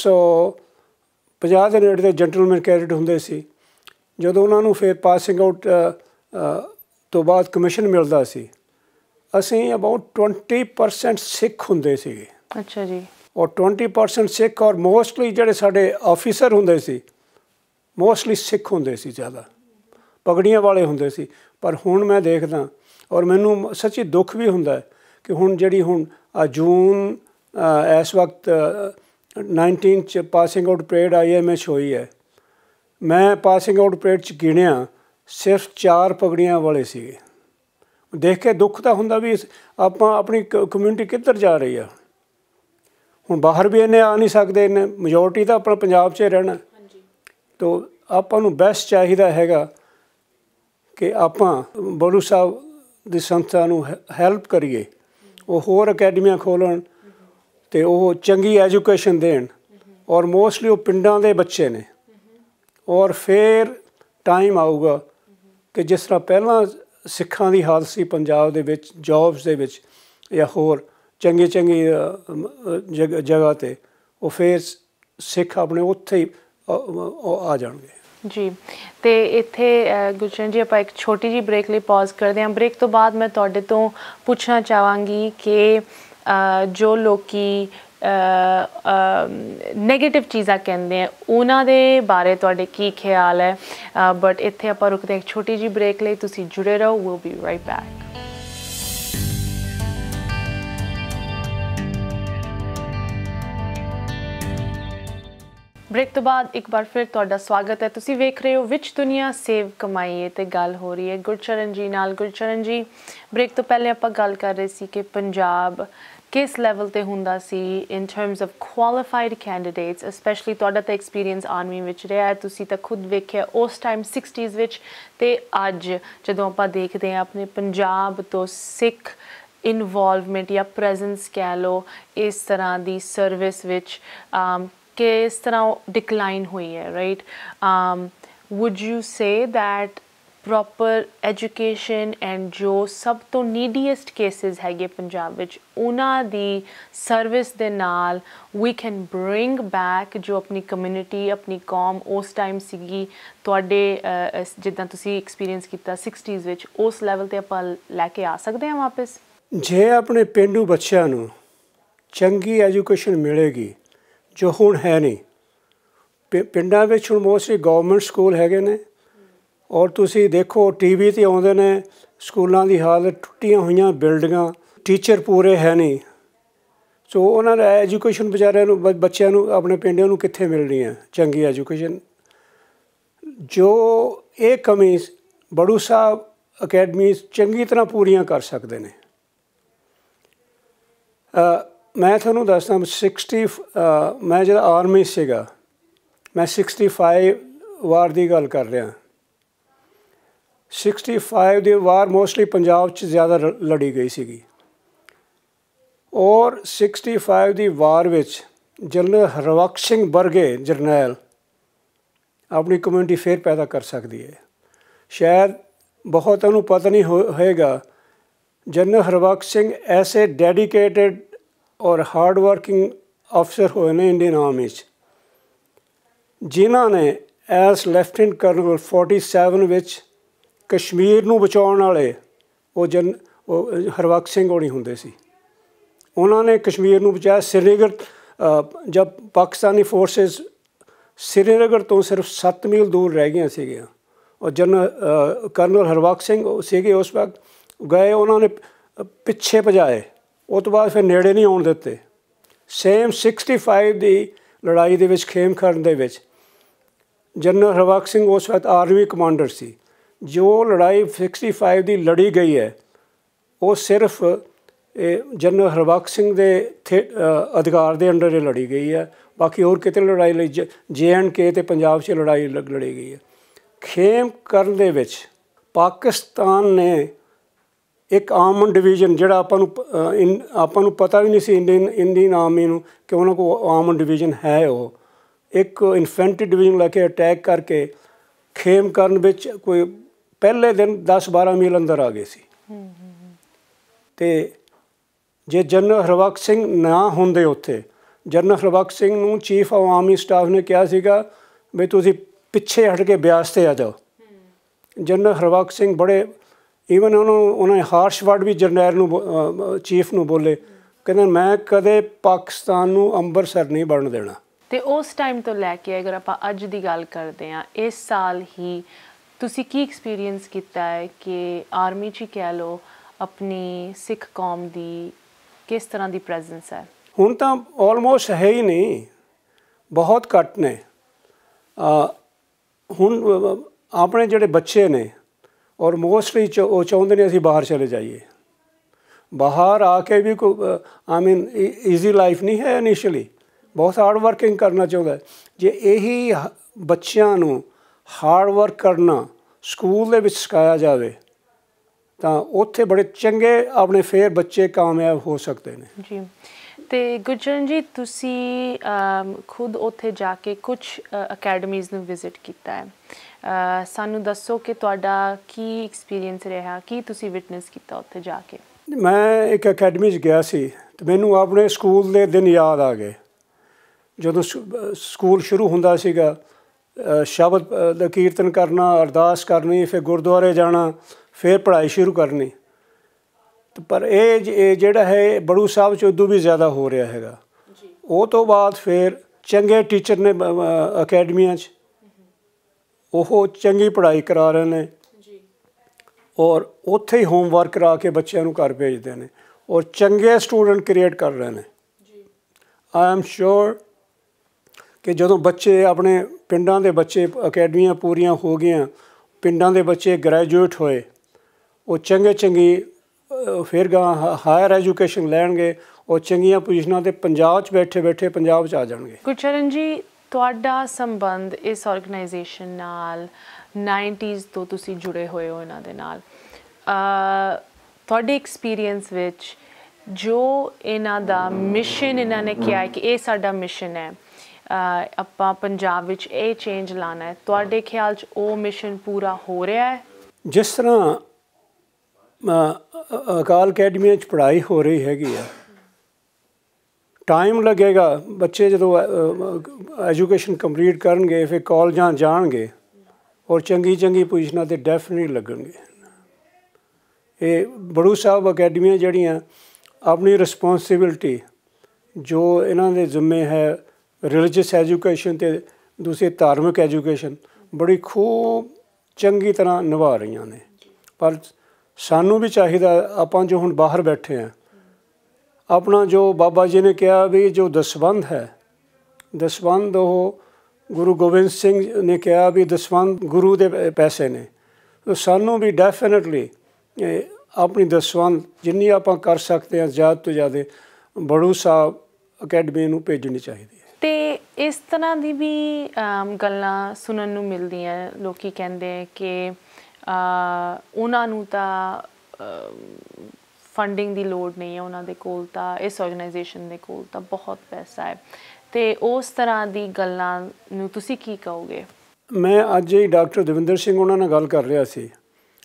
450 ਦੇ ਨੇੜੇ ਦੇ ਜੈਂਟਲਮੈਨ ਕੈਡਟ ਹੁੰਦੇ ਸੀ। ਜਦੋਂ ਉਹਨਾਂ ਨੂੰ ਫਿਰ ਪਾਸਿੰਗ ਆਊਟ ਤੋਂ ਬਾਅਦ ਕਮਿਸ਼ਨ ਮਿਲਦਾ ਸੀ ਅਸੀਂ ਅਬਾਊਟ 20% ਸਿੱਖ ਹੁੰਦੇ ਸੀਗੇ। ਅੱਛਾ ਜੀ। ਔਰ 20% ਸਿੱਖ ਔਰ ਮੋਸਟਲੀ ਜਿਹੜੇ ਸਾਡੇ ਆਫਿਸਰ ਹੁੰਦੇ ਸੀ ਮੋਸਟਲੀ ਸਿੱਖ ਹੁੰਦੇ ਸੀ ਜ਼ਿਆਦਾ ਪਗੜੀਆਂ ਵਾਲੇ ਹੁੰਦੇ ਸੀ। ਪਰ ਹੁਣ ਮੈਂ ਦੇਖਦਾ ਔਰ ਮੈਨੂੰ ਸੱਚੀ ਦੁੱਖ ਵੀ ਹੁੰਦਾ ਕਿ ਹੁਣ ਜਿਹੜੀ ਹੁਣ ਜੂਨ ਇਸ ਵਕਤ 19 'ਚ ਪਾਸਿੰਗ ਆਊਟ ਪਰੇਡ IMA 'ਚ ਹੋਈ ਹੈ ਮੈਂ ਪਾਸਿੰਗ ਆਊਟ ਪਰੇਡ 'ਚ ਗਿਣਿਆ ਸਿਰਫ 4 ਪਗੜੀਆਂ ਵਾਲੇ ਸੀਗੇ। ਦੇਖ ਕੇ ਦੁੱਖ ਤਾਂ ਹੁੰਦਾ ਵੀ ਆਪਾਂ ਆਪਣੀ ਕਮਿਊਨਿਟੀ ਕਿੱਧਰ ਜਾ ਰਹੀ ਆ। ਹੁਣ ਬਾਹਰ ਵੀ ਇੰਨੇ ਆ ਨਹੀਂ ਸਕਦੇ ਇੰਨੇ ਮੈਜੋਰਟੀ ਤਾਂ ਆਪਣਾ ਪੰਜਾਬ 'ਚ ਰਹਿਣਾ ਤੋ ਆਪਾਂ ਨੂੰ ਬੈਸਟ ਚਾਹੀਦਾ ਹੈਗਾ ਕਿ ਆਪਾਂ ਬੜੂ ਸਾਹਿਬ ਦੀ ਸੰਸਥਾ ਨੂੰ ਹੈਲਪ ਕਰੀਏ ਉਹ ਹੋਰ ਅਕੈਡਮੀਆਂ ਖੋਲ੍ਹਣ ਅਤੇ ਉਹ ਚੰਗੀ ਐਜੂਕੇਸ਼ਨ ਦੇਣ ਔਰ ਮੋਸਟਲੀ ਉਹ ਪਿੰਡਾਂ ਦੇ ਬੱਚੇ ਨੇ ਔਰ ਫਿਰ ਟਾਈਮ ਆਊਗਾ ਕਿ ਜਿਸ ਤਰ੍ਹਾਂ ਪਹਿਲਾਂ ਸਿੱਖਾਂ ਦੀ ਹਾਲਤ ਸੀ ਪੰਜਾਬ ਦੇ ਵਿੱਚ ਜੋਬਸ ਦੇ ਵਿੱਚ ਜਾਂ ਹੋਰ ਚੰਗੀ ਜਗ੍ਹਾ 'ਤੇ ਉਹ ਫਿਰ ਸਿੱਖ ਆਪਣੇ ਉੱਥੇ ਹੀ ਆ ਜਾਣਗੇ। ਜੀ ਅਤੇ ਇੱਥੇ ਗੁਰਚਰਨ ਜੀ ਆਪਾਂ ਇੱਕ ਛੋਟੀ ਜਿਹੀ ਬ੍ਰੇਕ ਲਈ ਪੌਜ਼ ਕਰਦੇ ਹਾਂ। ਬ੍ਰੇਕ ਤੋਂ ਬਾਅਦ ਮੈਂ ਤੁਹਾਡੇ ਤੋਂ ਪੁੱਛਣਾ ਚਾਹਾਂਗੀ ਕਿ ਜੋ ਲੋਕੀ ਨੈਗੇਟਿਵ ਚੀਜ਼ਾਂ ਕਹਿੰਦੇ ਆ ਉਹਨਾਂ ਦੇ ਬਾਰੇ ਤੁਹਾਡੇ ਕੀ ਖਿਆਲ ਹੈ। ਬਟ ਇੱਥੇ ਆਪਾਂ ਰੁਕਦੇ ਇੱਕ ਛੋਟੀ ਜਿਹੀ ਬ੍ਰੇਕ ਲਈ ਤੁਸੀਂ ਜੁੜੇ ਰਹੋ। Will be right back. Break ਤੋਂ ਬਾਅਦ ਇੱਕ ਵਾਰ ਫਿਰ ਤੁਹਾਡਾ ਸਵਾਗਤ ਹੈ। ਤੁਸੀਂ ਵੇਖ ਰਹੇ ਹੋ ਵਿਚ ਦੁਨੀਆ ਸੇਵ ਕਮਾਈਏ ਅਤੇ ਗੱਲ ਹੋ ਰਹੀ ਹੈ ਗੁਰਚਰਨ ਜੀ ਨਾਲ। ਗੁਰਚਰਨ ਜੀ ਬ੍ਰੇਕ ਤੋਂ ਪਹਿਲੇ ਆਪਾਂ ਗੱਲ ਕਰ ਰਹੇ ਸੀ ਕਿ ਪੰਜਾਬ ਕਿਸ ਲੈਵਲ 'ਤੇ ਹੁੰਦਾ ਸੀ in terms of qualified candidates specially ਤੁਹਾਡਾ ਤਾਂ ਐਕਸਪੀਰੀਅੰਸ ਆਰਮੀ ਵਿੱਚ ਰਿਹਾ ਤੁਸੀਂ ਤਾਂ ਖੁਦ ਵੇਖਿਆ ਉਸ ਟਾਈਮ 60s ਵਿੱਚ ਅਤੇ ਅੱਜ ਜਦੋਂ ਆਪਾਂ ਦੇਖਦੇ ਹਾਂ ਆਪਣੇ ਪੰਜਾਬ ਤੋਂ ਸਿੱਖ ਇਨਵੋਲਵਮੈਂਟ ਜਾਂ ਪ੍ਰੈਜ਼ੈਂਸ ਕਹਿ ਲਓ ਇਸ ਤਰ੍ਹਾਂ ਦੀ ਸਰਵਿਸ ਵਿੱਚ ਕਿਸ ਤਰ੍ਹਾਂ ਡਿਕਲਾਈਨ ਹੋਈ ਹੈ right. Would you say that proper education and ਜੋ ਸਭ ਤੋਂ ਨੀਡੀਐਸਟ ਕੇਸਿਸ ਹੈਗੇ ਪੰਜਾਬ ਵਿੱਚ ਉਹਨਾਂ ਦੀ ਸਰਵਿਸ ਦੇ ਨਾਲ ਵੀ ਕੈਨ ਬਰਿੰਗ ਬੈਕ ਜੋ ਆਪਣੀ ਕਮਿਊਨਿਟੀ ਆਪਣੀ ਕੌਮ ਉਸ ਟਾਈਮ ਸੀਗੀ ਤੁਹਾਡੇ ਜਿੱਦਾਂ ਤੁਸੀਂ ਐਕਸਪੀਰੀਅੰਸ ਕੀਤਾ 60s ਵਿੱਚ ਉਸ ਲੈਵਲ 'ਤੇ ਆਪਾਂ ਲੈ ਕੇ ਆ ਸਕਦੇ ਹਾਂ ਵਾਪਸ? ਜੇ ਆਪਣੇ ਪੇਂਡੂ ਬੱਚਿਆਂ ਨੂੰ ਚੰਗੀ ਐਜੂਕੇਸ਼ਨ ਮਿਲੇਗੀ ਜੋ ਹੁਣ ਹੈ ਨਹੀਂ ਪਿੰਡਾਂ ਵਿੱਚ ਹੁਣ ਮੋਸਟਲੀ ਗੌਰਮੈਂਟ ਸਕੂਲ ਹੈਗੇ ਨੇ ਔਰ ਤੁਸੀਂ ਦੇਖੋ TV 'ਤੇ ਆਉਂਦੇ ਨੇ ਸਕੂਲਾਂ ਦੀ ਹਾਲਤ ਟੁੱਟੀਆਂ ਹੋਈਆਂ ਬਿਲਡਿੰਗਾਂ ਟੀਚਰ ਪੂਰੇ ਹੈ ਨਹੀਂ। ਸੋ ਉਹਨਾਂ ਦਾ ਐਜੂਕੇਸ਼ਨ ਵਿਚਾਰਿਆਂ ਨੂੰ ਬੱਚਿਆਂ ਨੂੰ ਆਪਣੇ ਪਿੰਡਾਂ ਨੂੰ ਕਿੱਥੇ ਮਿਲਣੀ ਹੈ ਚੰਗੀ ਐਜੂਕੇਸ਼ਨ। ਜੋ ਇਹ ਕਮੀ ਬੜੂ ਸਾਹਿਬ ਅਕੈਡਮੀ ਚੰਗੀ ਤਰ੍ਹਾਂ ਪੂਰੀਆਂ ਕਰ ਸਕਦੇ ਨੇ। ਮੈਂ ਤੁਹਾਨੂੰ ਦੱਸਦਾ 60 ਮੈਂ ਜਿਹੜਾ ਆਰਮੀ ਸੀਗਾ ਮੈਂ 65 ਵਾਰ ਦੀ ਗੱਲ ਕਰ ਰਿਹਾ। 65 ਦੀ ਵਾਰ ਮੋਸਟਲੀ ਪੰਜਾਬ 'ਚ ਜ਼ਿਆਦਾ ਲੜੀ ਗਈ ਸੀਗੀ ਔਰ 65 ਦੀ ਵਾਰ ਵਿੱਚ ਜਨਰਲ ਹਰਬਖਸ਼ ਸਿੰਘ ਵਰਗੇ ਜਰਨੈਲ ਆਪਣੀ ਕਮਿਊਨਿਟੀ ਫਿਰ ਪੈਦਾ ਕਰ ਸਕਦੀ ਹੈ। ਸ਼ਾਇਦ ਬਹੁਤਾਂ ਨੂੰ ਪਤਾ ਨਹੀਂ ਹੋਏਗਾ, ਜਨਰਲ ਹਰਬਖਸ਼ ਸਿੰਘ ਐਸੇ ਡੈਡੀਕੇਟਡ ਔਰ ਹਾਰਡ ਵਰਕਿੰਗ ਅਫਸਰ ਹੋਏ ਨੇ ਇੰਡੀਅਨ ਆਰਮੀ 'ਚ, ਜਿਨ੍ਹਾਂ ਨੇ ਐਸ ਲੈਫਟੀਨੈਂਟ ਕਰਨਲ 47 ਵਿੱਚ ਕਸ਼ਮੀਰ ਨੂੰ ਬਚਾਉਣ ਵਾਲੇ ਉਹ ਹਰਬਖਸ਼ ਸਿੰਘ ਹੋਣੀ ਹੁੰਦੇ ਸੀ। ਉਹਨਾਂ ਨੇ ਕਸ਼ਮੀਰ ਨੂੰ ਬਚਾਇਆ। श्रीनगर जब पाकिस्तानी फोर्सेस श्रीनगर तो सिर्फ 7 मील दूर रह गई ਸੀਗੀਆਂ, और जनरल ਕਰਨਲ ਹਰਬਖਸ਼ ਸਿੰਘ ਸੀਗੇ ਉਸ ਵਕਤ ਗਏ, ਉਹਨਾਂ ਨੇ ਪਿੱਛੇ ਭਜਾਏ, ਉਹ ਤੋਂ ਬਾਅਦ ਫਿਰ ਨੇੜੇ ਨਹੀਂ ਆਉਣ ਦਿੱਤੇ। ਸੇਮ 65 ਦੀ ਲੜਾਈ ਦੇ ਵਿੱਚ ਖੇਮਕਰਨ ਦੇ ਵਿੱਚ ਜਨਰਲ ਹਰਬਖਸ਼ ਸਿੰਘ ਉਸ ਵਕਤ ਆਰਮੀ ਕਮਾਂਡਰ ਸੀ। ਜੋ ਲੜਾਈ 65 ਦੀ ਲੜੀ ਗਈ ਹੈ ਉਹ ਸਿਰਫ ਜਨਰਲ ਹਰਬਖਸ਼ ਸਿੰਘ ਦੇ ਅਧਿਕਾਰ ਦੇ ਅੰਡਰ ਇਹ ਲੜੀ ਗਈ ਹੈ। ਬਾਕੀ ਹੋਰ ਕਿਤੇ ਲੜਾਈ ਲਈ JNK ਅਤੇ ਪੰਜਾਬ 'ਚ ਲੜਾਈ ਲੜੀ ਗਈ ਹੈ। ਖੇਮਕਰਨ ਦੇ ਵਿੱਚ ਪਾਕਿਸਤਾਨ ਨੇ ਇੱਕ ਆਰਮਡ ਡਿਵੀਜ਼ਨ, ਜਿਹੜਾ ਆਪਾਂ ਨੂੰ ਪਤਾ ਵੀ ਨਹੀਂ ਸੀ ਇੰਡੀਅਨ ਆਰਮੀ ਨੂੰ ਕਿ ਉਹਨਾਂ ਕੋਲ ਆਰਮਡ ਡਿਵੀਜ਼ਨ ਹੈ, ਉਹ ਇੱਕ ਇਨਫੈਂਟਰੀ ਡਿਵੀਜ਼ਨ ਲੈ ਕੇ ਅਟੈਕ ਕਰਕੇ ਖੇਮਕਰਨ ਵਿੱਚ ਕੋਈ ਪਹਿਲੇ ਦਿਨ 10-12 ਮੀਲ ਅੰਦਰ ਆ ਗਏ ਸੀ। ਅਤੇ ਜੇ ਜਨਰਲ ਹਰਬਖਸ਼ ਸਿੰਘ ਨਾ ਹੁੰਦੇ ਉੱਥੇ, ਜਨਰਲ ਹਰਬਖਸ਼ ਸਿੰਘ ਨੂੰ ਚੀਫ ਆਫ ਆਰਮੀ ਸਟਾਫ ਨੇ ਕਿਹਾ ਸੀਗਾ ਵੀ ਤੁਸੀਂ ਪਿੱਛੇ ਹਟ ਕੇ ਬਿਆਸ 'ਤੇ ਆ ਜਾਓ। ਜਨਰਲ ਹਰਬਖਸ਼ ਸਿੰਘ ਬੜੇ ਈਵਨ ਉਹਨਾਂ ਨੇ ਹਾਰਸ਼ ਵਰਡ ਵੀ ਜਰਨੈਲ ਨੂੰ ਚੀਫ ਨੂੰ ਬੋਲੇ, ਕਹਿੰਦੇ ਮੈਂ ਕਦੇ ਪਾਕਿਸਤਾਨ ਨੂੰ ਅੰਮ੍ਰਿਤਸਰ ਨਹੀਂ ਬਣਨ ਦੇਣਾ। ਅਤੇ ਉਸ ਟਾਈਮ ਤੋਂ ਲੈ ਕੇ ਅਗਰ ਆਪਾਂ ਅੱਜ ਦੀ ਗੱਲ ਕਰਦੇ ਹਾਂ, ਇਸ ਸਾਲ ਹੀ ਤੁਸੀਂ ਕੀ ਐਕਸਪੀਰੀਅੰਸ ਕੀਤਾ ਹੈ ਕਿ ਆਰਮੀ 'ਚ ਹੀ ਕਹਿ ਲਓ ਆਪਣੀ ਸਿੱਖ ਕੌਮ ਦੀ ਕਿਸ ਤਰ੍ਹਾਂ ਦੀ ਪ੍ਰੈਜ਼ੈਂਸ ਹੈ? ਹੁਣ ਤਾਂ ਆਲਮੋਸਟ ਹੈ ਹੀ ਨਹੀਂ, ਬਹੁਤ ਘੱਟ ਨੇ। ਹੁਣ ਆਪਣੇ ਜਿਹੜੇ ਬੱਚੇ ਨੇ ਔਰ ਮੋਸਟਲੀ ਉਹ ਚਾਹੁੰਦੇ ਨੇ ਅਸੀਂ ਬਾਹਰ ਚਲੇ ਜਾਈਏ। ਬਾਹਰ ਆ ਕੇ ਵੀ ਕੋਈ ਈਜ਼ੀ ਲਾਈਫ ਨਹੀਂ ਹੈ ਇਨੀਸ਼ੀਅਲੀ, ਬਹੁਤ ਹਾਰਡ ਵਰਕਿੰਗ ਕਰਨਾ ਚਾਹੁੰਦਾ। ਜੇ ਇਹੀ ਬੱਚਿਆਂ ਨੂੰ ਹਾਰਡ ਵਰਕ ਕਰਨਾ ਸਕੂਲ ਦੇ ਵਿੱਚ ਸਿਖਾਇਆ ਜਾਵੇ ਤਾਂ ਉੱਥੇ ਬੜੇ ਚੰਗੇ ਆਪਣੇ ਫਿਰ ਬੱਚੇ ਕਾਮਯਾਬ ਹੋ ਸਕਦੇ ਨੇ ਜੀ। ਅਤੇ ਗੁਰਚਰਨ ਜੀ, ਤੁਸੀਂ ਖੁਦ ਉੱਥੇ ਜਾ ਕੇ ਕੁਛ ਅਕੈਡਮੀਜ਼ ਨੂੰ ਵਿਜ਼ਿਟ ਕੀਤਾ ਹੈ, ਸਾਨੂੰ ਦੱਸੋ ਕਿ ਤੁਹਾਡਾ ਕੀ ਐਕਸਪੀਰੀਅੰਸ ਰਿਹਾ, ਕੀ ਤੁਸੀਂ ਵਿਟਨੈਸ ਕੀਤਾ ਉੱਥੇ ਜਾ ਕੇ? ਮੈਂ ਇੱਕ ਅਕੈਡਮੀ 'ਚ ਗਿਆ ਸੀ ਅਤੇ ਮੈਨੂੰ ਆਪਣੇ ਸਕੂਲ ਦੇ ਦਿਨ ਯਾਦ ਆ ਗਏ। ਜਦੋਂ ਸਕੂਲ ਸ਼ੁਰੂ ਹੁੰਦਾ ਸੀਗਾ, ਸ਼ਬਦ ਦਾ ਕੀਰਤਨ ਕਰਨਾ, ਅਰਦਾਸ ਕਰਨੀ, ਫਿਰ ਗੁਰਦੁਆਰੇ ਜਾਣਾ, ਫਿਰ ਪੜ੍ਹਾਈ ਸ਼ੁਰੂ ਕਰਨੀ। ਪਰ ਇਹ ਜਿਹੜਾ ਹੈ ਬੜੂ ਸਾਹਿਬ 'ਚ ਉਦੋਂ ਵੀ ਜ਼ਿਆਦਾ ਹੋ ਰਿਹਾ ਹੈਗਾ। ਉਹ ਤੋਂ ਬਾਅਦ ਫਿਰ ਚੰਗੇ ਟੀਚਰ ਨੇ ਅਕੈਡਮੀਆਂ 'ਚ, ਉਹ ਚੰਗੀ ਪੜ੍ਹਾਈ ਕਰਾ ਰਹੇ ਨੇ ਔਰ ਉੱਥੇ ਹੀ ਹੋਮਵਰਕ ਕਰਾ ਕੇ ਬੱਚਿਆਂ ਨੂੰ ਘਰ ਭੇਜਦੇ ਨੇ ਔਰ ਚੰਗੇ ਸਟੂਡੈਂਟ ਕ੍ਰੀਏਟ ਕਰ ਰਹੇ ਨੇ। ਆਈ ਐਮ ਸ਼ੋਰ ਕਿ ਜਦੋਂ ਬੱਚੇ ਆਪਣੇ ਪਿੰਡਾਂ ਦੇ ਬੱਚੇ, ਅਕੈਡਮੀਆਂ ਪੂਰੀਆਂ ਹੋ ਗਈਆਂ, ਪਿੰਡਾਂ ਦੇ ਬੱਚੇ ਗ੍ਰੈਜੂਏਟ ਹੋਏ, ਉਹ ਚੰਗੀ ਫਿਰ ਹਾਇਰ ਐਜੂਕੇਸ਼ਨ ਲੈਣਗੇ ਔਰ ਚੰਗੀਆਂ ਪੋਜੀਸ਼ਨਾਂ 'ਤੇ ਪੰਜਾਬ 'ਚ ਬੈਠੇ ਪੰਜਾਬ 'ਚ ਆ ਜਾਣਗੇ। ਗੁਰਚਰਨ ਜੀ, ਤੁਹਾਡਾ ਸੰਬੰਧ ਇਸ ਆਰਗੇਨਾਈਜੇਸ਼ਨ ਨਾਲ 90s ਤੋਂ ਤੁਸੀਂ ਜੁੜੇ ਹੋਏ ਹੋ ਇਹਨਾਂ ਦੇ ਨਾਲ, ਤੁਹਾਡੇ ਐਕਸਪੀਰੀਅੰਸ ਵਿੱਚ ਜੋ ਇਹਨਾਂ ਦਾ ਮਿਸ਼ਨ ਇਹਨਾਂ ਨੇ ਕਿਹਾ ਹੈ ਕਿ ਇਹ ਸਾਡਾ ਮਿਸ਼ਨ ਹੈ, ਆਪਾਂ ਪੰਜਾਬ ਵਿੱਚ ਇਹ ਚੇਂਜ ਲਾਉਣਾ ਹੈ, ਤੁਹਾਡੇ ਖਿਆਲ 'ਚ ਉਹ ਮਿਸ਼ਨ ਪੂਰਾ ਹੋ ਰਿਹਾ ਹੈ? ਜਿਸ ਤਰ੍ਹਾਂ ਅਕਾਲ ਅਕੈਡਮੀਆਂ 'ਚ ਪੜ੍ਹਾਈ ਹੋ ਰਹੀ ਹੈਗੀ ਆ, ਟਾਈਮ ਲੱਗੇਗਾ। ਬੱਚੇ ਜਦੋਂ ਐਜੂਕੇਸ਼ਨ ਕੰਪਲੀਟ ਕਰਨਗੇ ਫਿਰ ਕਾਲਜਾਂ ਜਾਣਗੇ ਔਰ ਚੰਗੀ ਪੋਜੀਸ਼ਨਾਂ 'ਤੇ ਡੈਫੀਨਿਟਲੀ ਲੱਗਣਗੇ। ਇਹ ਬੜੂ ਸਾਹਿਬ ਅਕੈਡਮੀਆਂ ਜਿਹੜੀਆਂ ਆਪਣੀ ਰਿਸਪੋਂਸੀਬਿਲਟੀ ਜੋ ਇਹਨਾਂ ਦੇ ਜ਼ਿੰਮੇ ਹੈ, ਰਿਲੀਜੀਅਸ ਐਜੂਕੇਸ਼ਨ ਅਤੇ ਦੂਸਰੀ ਧਾਰਮਿਕ ਐਜੂਕੇਸ਼ਨ, ਬੜੀ ਖੂਬ ਚੰਗੀ ਤਰ੍ਹਾਂ ਨਿਭਾ ਰਹੀਆਂ ਨੇ। ਪਰ ਸਾਨੂੰ ਵੀ ਚਾਹੀਦਾ, ਆਪਾਂ ਜੋ ਹੁਣ ਬਾਹਰ ਬੈਠੇ ਹਾਂ, ਆਪਣਾ ਜੋ ਬਾਬਾ ਜੀ ਨੇ ਕਿਹਾ ਵੀ ਜੋ ਦਸਵੰਧ ਹੈ, ਦਸਵੰਧ ਉਹ ਗੁਰੂ ਗੋਬਿੰਦ ਸਿੰਘ ਨੇ ਕਿਹਾ ਵੀ ਦਸਵੰਧ ਗੁਰੂ ਦੇ ਪੈਸੇ ਨੇ। ਸਾਨੂੰ ਵੀ ਡੈਫੀਨਿਟਲੀ ਆਪਣੀ ਦਸਵੰਧ ਜਿੰਨੀ ਆਪਾਂ ਕਰ ਸਕਦੇ ਹਾਂ ਜ਼ਿਆਦਾ ਤੋਂ ਜ਼ਿਆਦਾ ਬੜੂ ਸਾਹਿਬ ਅਕੈਡਮੀ ਨੂੰ ਭੇਜਣੀ ਚਾਹੀਦੀ ਹੈ। ਅਤੇ ਇਸ ਤਰ੍ਹਾਂ ਦੀ ਵੀ ਗੱਲਾਂ ਸੁਣਨ ਨੂੰ ਮਿਲਦੀਆਂ, ਲੋਕ ਕਹਿੰਦੇ ਕਿ ਉਹਨਾਂ ਨੂੰ ਤਾਂ ਫੰਡਿੰਗ ਦੀ ਲੋੜ ਨਹੀਂ ਹੈ, ਉਹਨਾਂ ਦੇ ਕੋਲ ਤਾਂ, ਇਸ ਆਰਗੇਨਾਈਜੇਸ਼ਨ ਦੇ ਕੋਲ ਤਾਂ ਬਹੁਤ ਪੈਸਾ ਹੈ, ਅਤੇ ਉਸ ਤਰ੍ਹਾਂ ਦੀ ਗੱਲਾਂ ਨੂੰ ਤੁਸੀਂ ਕੀ ਕਹੋਗੇ? ਮੈਂ ਅੱਜ ਹੀ ਡਾਕਟਰ ਦਵਿੰਦਰ ਸਿੰਘ ਉਹਨਾਂ ਨਾਲ ਗੱਲ ਕਰ ਰਿਹਾ ਸੀ।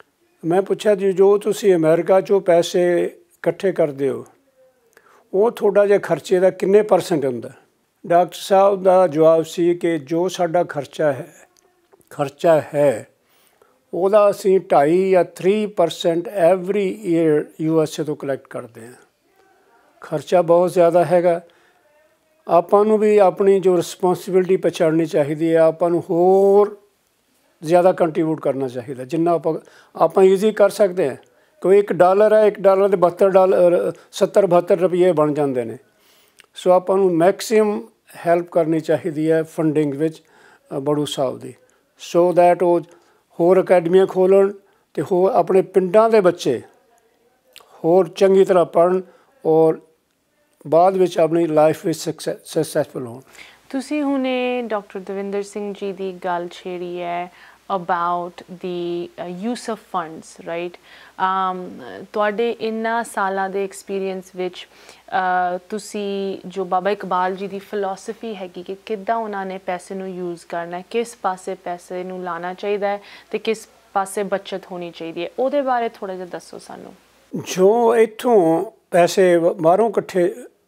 मैं पूछा जी जो तुसी अमेरिका चों पैसे इकट्ठे करते हो वो थोड़ा जिहा खर्चे का किन्ने परसेंट हुंदा? डॉक्टर साहब का जवाब सी कि जो साडा खर्चा है ਉਹਦਾ ਅਸੀਂ 2.5 ਜਾਂ 3% ਐਵਰੀ ਈਅਰ USA ਤੋਂ ਕਲੈਕਟ ਕਰਦੇ ਹਾਂ। ਖਰਚਾ ਬਹੁਤ ਜ਼ਿਆਦਾ ਹੈਗਾ। ਆਪਾਂ ਨੂੰ ਵੀ ਆਪਣੀ ਜੋ ਰਿਸਪੌਂਸਿਬਿਲਿਟੀ ਪਛਾਣਨੀ ਚਾਹੀਦੀ ਹੈ। ਆਪਾਂ ਨੂੰ ਹੋਰ ਜ਼ਿਆਦਾ ਕੰਟਰੀਬਿਊਟ ਕਰਨਾ ਚਾਹੀਦਾ ਜਿੰਨਾ ਆਪਾਂ ਈਜ਼ੀ ਕਰ ਸਕਦੇ ਹਾਂ। ਕੋਈ $1 ਹੈ, $1 ਦੇ 70-72 ਰੁਪਏ ਬਣ ਜਾਂਦੇ ਨੇ। ਸੋ ਆਪਾਂ ਨੂੰ ਮੈਕਸੀਮਮ ਹੈਲਪ ਕਰਨੀ ਚਾਹੀਦੀ ਹੈ ਫੰਡਿੰਗ ਵਿੱਚ ਬੜੂ ਸਾਹਿਬ ਦੀ, ਸੋ ਦੈਟ ਉਹ ਹੋਰ ਅਕੈਡਮੀਆਂ ਖੋਲ੍ਹਣ ਅਤੇ ਹੋਰ ਆਪਣੇ ਪਿੰਡਾਂ ਦੇ ਬੱਚੇ ਹੋਰ ਚੰਗੀ ਤਰ੍ਹਾਂ ਪੜ੍ਹਨ ਔਰ ਬਾਅਦ ਵਿੱਚ ਆਪਣੀ ਲਾਈਫ ਵਿੱਚ ਸਕਸੈਸਫੁਲ ਹੋਣ। ਤੁਸੀਂ ਹੁਣੇ ਡਾਕਟਰ ਦਵਿੰਦਰ ਸਿੰਘ ਜੀ ਦੀ ਗੱਲ ਛੇੜੀ ਹੈ about the use of funds, right? ਤੁਹਾਡੇ ਇੰਨਾ ਸਾਲਾਂ ਦੇ ਐਕਸਪੀਰੀਅੰਸ ਵਿੱਚ ਤੁਸੀਂ ਜੋ ਬਾਬਾ ਇਕਬਾਲ ਜੀ ਦੀ ਫਿਲਾਸਫੀ ਹੈਗੀ ਕਿ ਕਿੱਦਾਂ ਉਹਨਾਂ ਨੇ ਪੈਸੇ ਨੂੰ ਯੂਜ਼ ਕਰਨਾ ਹੈ, ਕਿਸ ਪਾਸੇ ਪੈਸੇ ਨੂੰ ਲਾਉਣਾ ਚਾਹੀਦਾ ਹੈ ਅਤੇ ਕਿਸ ਪਾਸੇ ਬੱਚਤ ਹੋਣੀ ਚਾਹੀਦੀ ਹੈ, ਉਹਦੇ ਬਾਰੇ ਥੋੜ੍ਹਾ ਜਿਹਾ ਦੱਸੋ ਸਾਨੂੰ। ਜੋ ਇੱਥੋਂ ਪੈਸੇ ਬਾਹਰੋਂ ਇਕੱਠੇ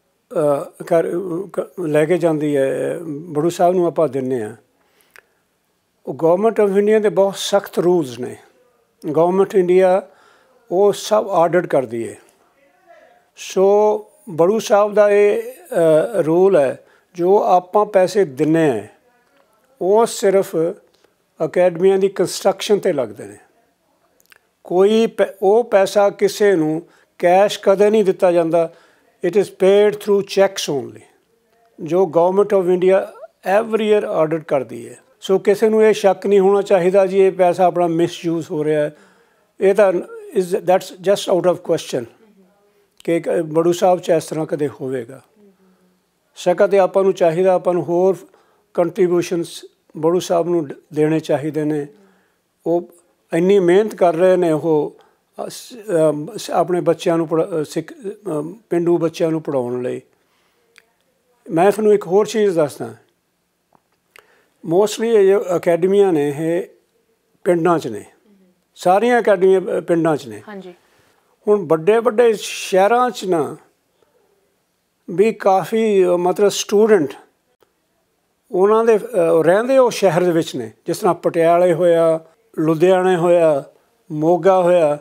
ਲੈ ਕੇ ਜਾਂਦੀ ਹੈ ਬੜੂ ਸਾਹਿਬ ਨੂੰ ਆਪਾਂ ਦਿੰਦੇ ਹਾਂ, ਉਹ ਗੌਰਮੈਂਟ ਆਫ ਇੰਡੀਆ ਦੇ ਬਹੁਤ ਸਖਤ ਰੂਲਸ ਨੇ। ਗੌਰਮੈਂਟ ਇੰਡੀਆ ਉਹ ਸਭ ਆਡਿਟ ਕਰਦੀ ਹੈ। ਸੋ ਬੜੂ ਸਾਹਿਬ ਦਾ ਇਹ ਰੂਲ ਹੈ ਜੋ ਆਪਾਂ ਪੈਸੇ ਦਿੰਦੇ ਹਾਂ ਉਹ ਸਿਰਫ ਅਕੈਡਮੀਆਂ ਦੀ ਕੰਸਟਰਕਸ਼ਨ 'ਤੇ ਲੱਗਦੇ ਨੇ। ਕੋਈ ਉਹ ਪੈਸਾ ਕਿਸੇ ਨੂੰ ਕੈਸ਼ ਕਦੇ ਨਹੀਂ ਦਿੱਤਾ ਜਾਂਦਾ। It is paid through cheques only, ਜੋ government of India every year audit ਕਰਦੀ ਹੈ। ਸੋ ਕਿਸੇ ਨੂੰ ਇਹ ਸ਼ੱਕ ਨਹੀਂ ਹੋਣਾ ਚਾਹੀਦਾ ਜੀ ਇਹ ਪੈਸਾ ਆਪਣਾ ਮਿਸਯੂਜ਼ ਹੋ ਰਿਹਾ। ਇਹ ਤਾਂ that's just out of question ਕਿ ਬੜੂ ਸਾਹਿਬ 'ਚ ਇਸ ਤਰ੍ਹਾਂ ਕਦੇ ਹੋਵੇਗਾ। ਸਕਿਆ ਤਾਂ ਆਪਾਂ ਨੂੰ ਚਾਹੀਦਾ ਆਪਾਂ ਨੂੰ ਹੋਰ ਕੰਟਰੀਬਿਊਸ਼ਨਸ ਬੜੂ ਸਾਹਿਬ ਨੂੰ ਦੇਣੇ ਚਾਹੀਦੇ ਨੇ। ਉਹ ਇੰਨੀ ਮਿਹਨਤ ਕਰ ਰਹੇ ਨੇ, ਉਹ ਆਪਣੇ ਬੱਚਿਆਂ ਨੂੰ ਪੇਂਡੂ ਬੱਚਿਆਂ ਨੂੰ ਪੜ੍ਹਾਉਣ ਲਈ। ਮੈਂ ਤੁਹਾਨੂੰ ਇੱਕ ਹੋਰ ਚੀਜ਼ ਦੱਸਦਾ, ਮੋਸਟਲੀ ਇਹ ਜੋ ਅਕੈਡਮੀਆਂ ਨੇ ਇਹ ਪਿੰਡਾਂ 'ਚ ਨੇ, ਸਾਰੀਆਂ ਅਕੈਡਮੀਆਂ ਪਿੰਡਾਂ 'ਚ ਨੇ। ਹੁਣ ਵੱਡੇ ਵੱਡੇ ਸ਼ਹਿਰਾਂ 'ਚ ਨਾ ਵੀ ਕਾਫੀ ਮਤਲਬ ਸਟੂਡੈਂਟ ਉਹਨਾਂ ਦੇ ਰਹਿੰਦੇ ਉਹ ਸ਼ਹਿਰ ਦੇ ਵਿੱਚ ਨੇ, ਜਿਸ ਤਰ੍ਹਾਂ ਪਟਿਆਲੇ ਹੋਇਆ, ਲੁਧਿਆਣੇ ਹੋਇਆ, ਮੋਗਾ ਹੋਇਆ।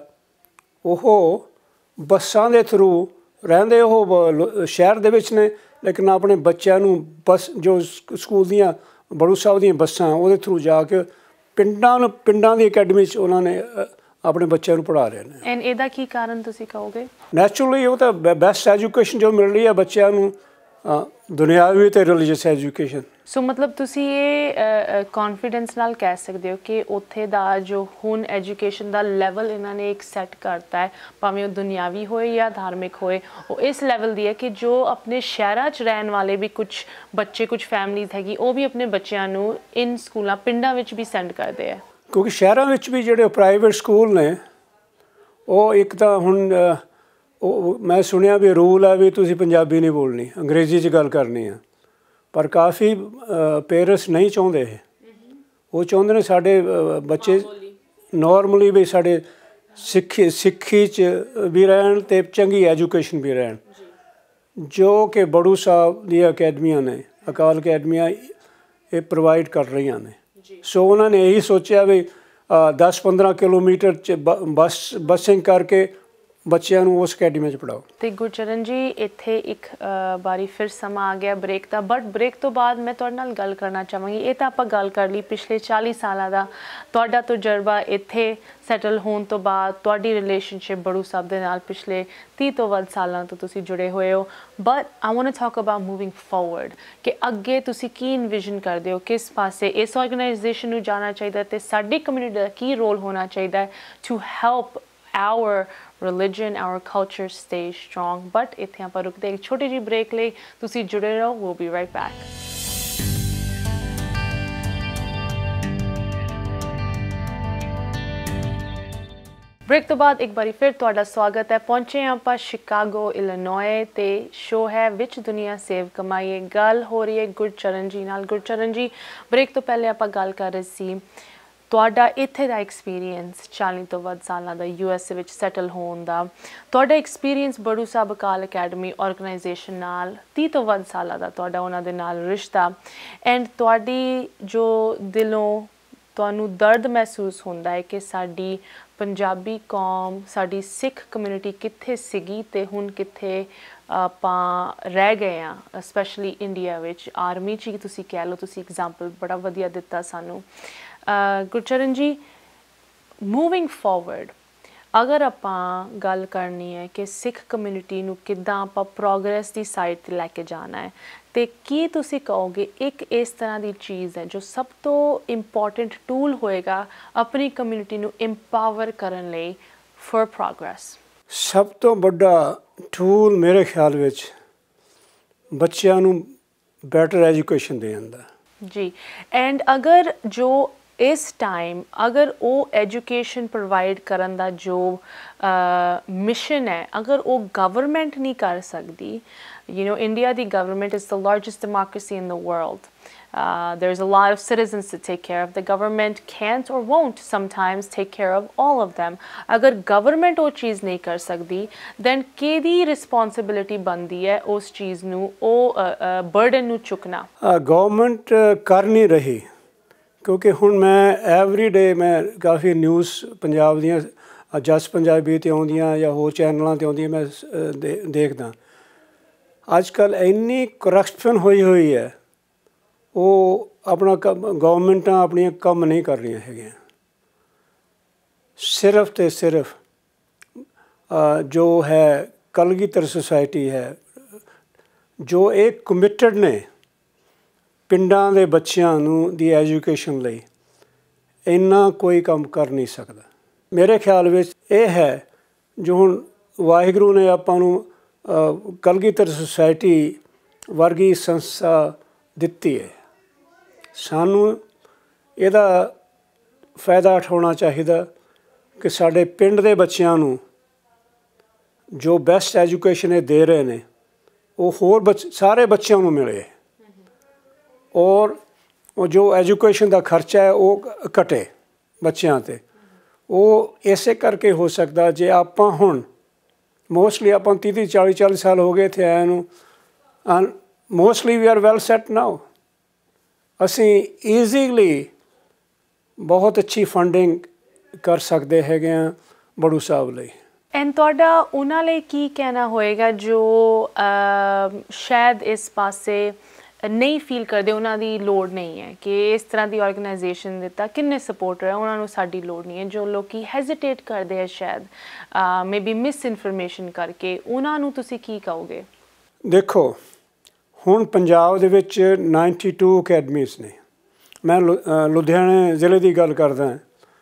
ਉਹ ਬੱਸਾਂ ਦੇ ਥਰੂ ਰਹਿੰਦੇ ਉਹ ਸ਼ਹਿਰ ਦੇ ਵਿੱਚ ਨੇ, ਲੇਕਿਨ ਆਪਣੇ ਬੱਚਿਆਂ ਨੂੰ ਬੱਸ ਜੋ ਸਕੂਲ ਦੀਆਂ ਬੜੂ ਸਾਹਿਬ ਦੀਆਂ ਬੱਸਾਂ ਉਹਦੇ ਥਰੂ ਜਾ ਕੇ ਪਿੰਡਾਂ ਦੀ ਅਕੈਡਮੀ 'ਚ ਉਹਨਾਂ ਨੇ ਆਪਣੇ ਬੱਚਿਆਂ ਨੂੰ ਪੜ੍ਹਾ ਰਹੇ ਨੇ। ਐਂਡ ਇਹਦਾ ਕੀ ਕਾਰਨ ਤੁਸੀਂ ਕਹੋਗੇ? ਨੈਚੁਰਲੀ ਉਹ ਤਾਂ ਬੈਸਟ ਐਜੂਕੇਸ਼ਨ ਜੋ ਮਿਲ ਰਹੀ ਹੈ ਬੱਚਿਆਂ ਨੂੰ, ਦੁਨਿਆਵੀ ਅਤੇ ਰਿਲੀਜੀਅਸ ਐਜੂਕੇਸ਼ਨ। ਸੋ ਮਤਲਬ ਤੁਸੀਂ ਇਹ ਕੌਨਫੀਡੈਂਸ ਨਾਲ ਕਹਿ ਸਕਦੇ ਹੋ ਕਿ ਉੱਥੇ ਦਾ ਜੋ ਹੁਣ ਐਜੂਕੇਸ਼ਨ ਦਾ ਲੈਵਲ ਇਹਨਾਂ ਨੇ ਇੱਕ ਸੈੱਟ ਕਰਤਾ ਹੈ, ਭਾਵੇਂ ਉਹ ਦੁਨਿਆਵੀ ਹੋਏ ਜਾਂ ਧਾਰਮਿਕ ਹੋਏ, ਉਹ ਇਸ ਲੈਵਲ ਦੀ ਹੈ ਕਿ ਜੋ ਆਪਣੇ ਸ਼ਹਿਰਾਂ 'ਚ ਰਹਿਣ ਵਾਲੇ ਵੀ ਕੁਛ ਬੱਚੇ, ਕੁਛ ਫੈਮਲੀਜ਼ ਹੈਗੀ, ਉਹ ਵੀ ਆਪਣੇ ਬੱਚਿਆਂ ਨੂੰ ਇਨ ਸਕੂਲਾਂ ਪਿੰਡਾਂ ਵਿੱਚ ਵੀ ਸੈਂਡ ਕਰਦੇ ਆ। ਕਿਉਂਕਿ ਸ਼ਹਿਰਾਂ ਵਿੱਚ ਵੀ ਜਿਹੜੇ ਪ੍ਰਾਈਵੇਟ ਸਕੂਲ ਨੇ ਉਹ ਇੱਕ ਤਾਂ ਹੁਣ ਉਹ ਮੈਂ ਸੁਣਿਆ ਵੀ ਰੂਲ ਹੈ ਵੀ ਤੁਸੀਂ ਪੰਜਾਬੀ ਨਹੀਂ ਬੋਲਣੀ, ਅੰਗਰੇਜ਼ੀ 'ਚ ਗੱਲ ਕਰਨੀ ਆ। ਪਰ ਕਾਫੀ ਪੇਰੈਂਟਸ ਨਹੀਂ ਚਾਹੁੰਦੇ, ਉਹ ਚਾਹੁੰਦੇ ਨੇ ਸਾਡੇ ਬੱਚੇ ਨੋਰਮਲੀ ਵੀ ਸਾਡੇ ਸਿੱਖੀ 'ਚ ਵੀ ਰਹਿਣ ਅਤੇ ਚੰਗੀ ਐਜੂਕੇਸ਼ਨ ਵੀ ਰਹਿਣ, ਜੋ ਕਿ ਬੜੂ ਸਾਹਿਬ ਦੀਆਂ ਅਕੈਡਮੀਆਂ ਨੇ, ਅਕਾਲ ਅਕੈਡਮੀਆਂ ਇਹ ਪ੍ਰੋਵਾਈਡ ਕਰ ਰਹੀਆਂ ਨੇ। ਸੋ ਉਹਨਾਂ ਨੇ ਇਹੀ ਸੋਚਿਆ ਵੀ 10-15 ਕਿਲੋਮੀਟਰ 'ਚ ਬੱਸਿੰਗ ਕਰਕੇ ਬੱਚਿਆਂ ਨੂੰ ਉਸ ਅਕੈਡਮੀ 'ਚ ਪੜ੍ਹਾਓ। ਅਤੇ ਗੁਰਚਰਨ ਜੀ ਇੱਥੇ ਇੱਕ ਵਾਰੀ ਫਿਰ ਸਮਾਂ ਆ ਗਿਆ ਬ੍ਰੇਕ ਦਾ, ਬਟ ਬ੍ਰੇਕ ਤੋਂ ਬਾਅਦ ਮੈਂ ਤੁਹਾਡੇ ਨਾਲ ਗੱਲ ਕਰਨਾ ਚਾਹਾਂਗੀ। ਇਹ ਤਾਂ ਆਪਾਂ ਗੱਲ ਕਰ ਲਈ ਪਿਛਲੇ 40 ਸਾਲਾਂ ਦਾ ਤੁਹਾਡਾ ਤਜਰਬਾ ਇੱਥੇ ਸੈਟਲ ਹੋਣ ਤੋਂ ਬਾਅਦ, ਤੁਹਾਡੀ ਰਿਲੇਸ਼ਨਸ਼ਿਪ ਬੜੂ ਸਾਹਿਬ ਦੇ ਨਾਲ ਪਿਛਲੇ 30 ਤੋਂ ਵੱਧ ਸਾਲਾਂ ਤੋਂ ਤੁਸੀਂ ਜੁੜੇ ਹੋਏ ਹੋ। But I want to talk about moving forward ਕਿ ਅੱਗੇ ਤੁਸੀਂ ਕੀ ਇਨਵਿਜ਼ਨ ਕਰਦੇ ਹੋ, ਕਿਸ ਪਾਸੇ ਇਸ ਆਰਗੇਨਾਈਜੇਸ਼ਨ ਨੂੰ ਜਾਣਾ ਚਾਹੀਦਾ ਅਤੇ ਸਾਡੀ ਕਮਿਊਨਿਟੀ ਦਾ ਕੀ ਰੋਲ ਹੋਣਾ ਚਾਹੀਦਾ ਹੈ to help our religion, our culture stay strong. But ਇੱਥੇ ਆਪਾਂ ਰੁਕਦੇ ਇੱਕ ਛੋਟੀ ਜਿਹੀ ਬ੍ਰੇਕ ਲਈ, ਤੁਸੀਂ ਜੁੜੇ ਰਹੋ, we'll be right back. Break ਤੋਂ ਬਾਅਦ ਇੱਕ ਵਾਰੀ ਫਿਰ ਤੁਹਾਡਾ ਸਵਾਗਤ ਹੈ। ਪਹੁੰਚੇ ਆਪਾਂ ਸ਼ਿਕਾਗੋ ਇਲੀਨੋਏ ਤੇ ਸ਼ੋਅ ਹੈ ਵਿੱਚ ਦੁਨੀਆ ਸੇਵ ਕਮਾਈਏ। ਗੱਲ ਹੋ ਰਹੀ ਹੈ ਗੁਰਚਰਨ ਜੀ ਨਾਲ। ਗੁਰਚਰਨ ਜੀ, ਬ੍ਰੇਕ ਤੋਂ ਪਹਿਲੇ ਆਪਾਂ ਗੱਲ ਕਰ ਰਹੇ ਸੀ ਤੁਹਾਡਾ ਇੱਥੇ ਦਾ ਐਕਸਪੀਰੀਅੰਸ 40 ਤੋਂ ਵੱਧ ਸਾਲਾਂ ਦਾ US ਵਿੱਚ ਸੈਟਲ ਹੋਣ ਦਾ, ਤੁਹਾਡਾ experience Baru Sahib Akal Academy organization ਨਾਲ 30 ਤੋਂ ਵੱਧ ਸਾਲਾਂ ਦਾ ਤੁਹਾਡਾ ਉਹਨਾਂ ਦੇ ਨਾਲ ਰਿਸ਼ਤਾ, ਐਂਡ ਤੁਹਾਡੀ ਜੋ ਦਿਲੋਂ ਤੁਹਾਨੂੰ ਦਰਦ ਮਹਿਸੂਸ ਹੁੰਦਾ ਹੈ ਕਿ ਸਾਡੀ ਪੰਜਾਬੀ ਕੌਮ, ਸਾਡੀ ਸਿੱਖ ਕਮਿਊਨਿਟੀ ਕਿੱਥੇ ਸੀਗੀ ਅਤੇ ਹੁਣ ਕਿੱਥੇ ਆਪਾਂ ਰਹਿ ਗਏ ਹਾਂ, ਸਪੈਸ਼ਲੀ ਇੰਡੀਆ ਵਿੱਚ। ਆਰਮੀ 'ਚ ਹੀ ਤੁਸੀਂ ਕਹਿ ਲਓ, ਤੁਸੀਂ ਐਗਜ਼ਾਮਪਲ ਬੜਾ ਵਧੀਆ ਦਿੱਤਾ ਸਾਨੂੰ। ਗੁਰਚਰਨ ਜੀ, ਮੂਵਿੰਗ ਫੋਰਵਰਡ ਅਗਰ ਆਪਾਂ ਗੱਲ ਕਰਨੀ ਹੈ ਕਿ ਸਿੱਖ ਕਮਿਊਨਿਟੀ ਨੂੰ ਕਿੱਦਾਂ ਆਪਾਂ ਪ੍ਰੋਗਰੈਸ ਦੀ ਸਾਈਡ 'ਤੇ ਲੈ ਕੇ ਜਾਣਾ ਹੈ, ਅਤੇ ਕੀ ਤੁਸੀਂ ਕਹੋਗੇ ਇੱਕ ਇਸ ਤਰ੍ਹਾਂ ਦੀ ਚੀਜ਼ ਹੈ ਜੋ ਸਭ ਤੋਂ ਇੰਪੋਰਟੈਂਟ ਟੂਲ ਹੋਏਗਾ ਆਪਣੀ ਕਮਿਊਨਿਟੀ ਨੂੰ ਇੰਪਾਵਰ ਕਰਨ ਲਈ ਫॉर ਪ੍ਰੋਗਰੈਸ? ਸਭ ਤੋਂ ਵੱਡਾ ਟੂਲ ਮੇਰੇ ਖਿਆਲ ਵਿੱਚ ਬੱਚਿਆਂ ਨੂੰ ਬੈਟਰ ਐਜੂਕੇਸ਼ਨ ਦੇਣ ਦਾ ਜੀ। ਐਂਡ ਅਗਰ ਜੋ ਇਸ ਟਾਈਮ ਅਗਰ ਉਹ ਐਜੂਕੇਸ਼ਨ ਪ੍ਰੋਵਾਈਡ ਕਰਨ ਦਾ ਜੋ ਮਿਸ਼ਨ ਹੈ, ਅਗਰ ਉਹ ਗਵਰਨਮੈਂਟ ਨਹੀਂ ਕਰ ਸਕਦੀ, India, the government is the largest democracy in the world. There's a lot of citizens to take care of. The government can't or won't sometimes take care of all of them. Agar government ਉਹ ਚੀਜ਼ ਨਹੀਂ ਕਰ ਸਕਦੀ, then ਕਿਹਦੀ responsibility ਬਣਦੀ ਹੈ ਉਸ ਚੀਜ਼ ਨੂੰ, ਉਹ burden ਨੂੰ ਚੁੱਕਣਾ? ਗਵਰਨਮੈਂਟ ਕਰ ਨਹੀਂ ਰਹੀ, ਕਿਉਂਕਿ ਹੁਣ ਮੈਂ ਐਵਰੀ ਡੇ ਮੈਂ ਕਾਫੀ ਨਿਊਜ਼ ਪੰਜਾਬ ਦੀਆਂ ਜਸ ਪੰਜਾਬੀ 'ਤੇ ਆਉਂਦੀਆਂ ਜਾਂ ਹੋਰ ਚੈਨਲਾਂ 'ਤੇ ਆਉਂਦੀਆਂ ਮੈਂ ਦੇਖਦਾ। ਅੱਜ ਕੱਲ੍ਹ ਇੰਨੀ ਕਰਪਸ਼ਨ ਹੋਈ ਹੈ, ਉਹ ਆਪਣਾ ਗਵਰਨਮੈਂਟਾਂ ਆਪਣੀਆਂ ਕੰਮ ਨਹੀਂ ਕਰ ਰਹੀਆਂ ਹੈਗੀਆਂ। ਸਿਰਫ ਅਤੇ ਸਿਰਫ ਜੋ ਹੈ ਕਲਗੀਧਰ ਸੁਸਾਇਟੀ ਹੈ, ਜੋ ਇਹ ਕਮਿਟਡ ਨੇ ਪਿੰਡਾਂ ਦੇ ਬੱਚਿਆਂ ਨੂੰ ਦੀ ਐਜੂਕੇਸ਼ਨ ਲਈ, ਇੰਨਾ ਕੋਈ ਕੰਮ ਕਰ ਨਹੀਂ ਸਕਦਾ। ਮੇਰੇ ਖਿਆਲ ਵਿੱਚ ਇਹ ਹੈ ਜੋ ਹੁਣ ਵਾਹਿਗੁਰੂ ਨੇ ਆਪਾਂ ਨੂੰ ਕਲਗੀਧਰ ਸੁਸਾਇਟੀ ਵਰਗੀ ਸੰਸਥਾ ਦਿੱਤੀ ਹੈ, ਸਾਨੂੰ ਇਹਦਾ ਫਾਇਦਾ ਉਠਾਉਣਾ ਚਾਹੀਦਾ ਕਿ ਸਾਡੇ ਪਿੰਡ ਦੇ ਬੱਚਿਆਂ ਨੂੰ ਜੋ ਬੈਸਟ ਐਜੂਕੇਸ਼ਨ ਇਹ ਦੇ ਰਹੇ ਨੇ ਉਹ ਹੋਰ ਸਾਰੇ ਬੱਚਿਆਂ ਨੂੰ ਮਿਲੇ, ਔਰ ਉਹ ਜੋ ਐਜੂਕੇਸ਼ਨ ਦਾ ਖਰਚਾ ਹੈ ਉਹ ਘਟੇ ਬੱਚਿਆਂ 'ਤੇ। ਉਹ ਇਸੇ ਕਰਕੇ ਹੋ ਸਕਦਾ ਜੇ ਆਪਾਂ ਹੁਣ ਮੋਸਟਲੀ ਆਪਾਂ 30-40 ਸਾਲ ਹੋ ਗਏ ਇੱਥੇ ਆਇਆ ਨੂੰ, mostly we are well set now. ਅਸੀਂ ਈਜ਼ੀਲੀ ਬਹੁਤ ਅੱਛੀ ਫੰਡਿੰਗ ਕਰ ਸਕਦੇ ਹੈਗੇ ਹਾਂ ਬੜੂ ਸਾਹਿਬ ਲਈ। ਐਂਡ ਤੁਹਾਡਾ ਉਹਨਾਂ ਲਈ ਕੀ ਕਹਿਣਾ ਹੋਏਗਾ ਜੋ ਸ਼ਾਇਦ ਇਸ ਪਾਸੇ ਨਹੀਂ ਫੀਲ ਕਰਦੇ, ਉਹਨਾਂ ਦੀ ਲੋੜ ਨਹੀਂ ਹੈ ਕਿ ਇਸ ਤਰ੍ਹਾਂ ਦੀ ਆਰਗੇਨਾਈਜੇਸ਼ਨ ਦਿੱਤਾ ਕਿੰਨੇ ਸਪੋਰਟਰ ਹੈ, ਉਹਨਾਂ ਨੂੰ ਸਾਡੀ ਲੋੜ ਨਹੀਂ ਹੈ, ਜੋ ਲੋਕ ਹੈਜ਼ੀਟੇਟ ਕਰਦੇ ਹੈ ਸ਼ਾਇਦ ਮੇ ਬੀ ਮਿਸ ਇਨਫੋਰਮੇਸ਼ਨ ਕਰਕੇ, ਉਹਨਾਂ ਨੂੰ ਤੁਸੀਂ ਕੀ ਕਹੋਗੇ? ਦੇਖੋ ਹੁਣ ਪੰਜਾਬ ਦੇ ਵਿੱਚ 92 ਅਕੈਡਮੀਜ਼ ਨੇ। ਮੈਂ ਲੁਧਿਆਣੇ ਜ਼ਿਲ੍ਹੇ ਦੀ ਗੱਲ ਕਰਦਾ,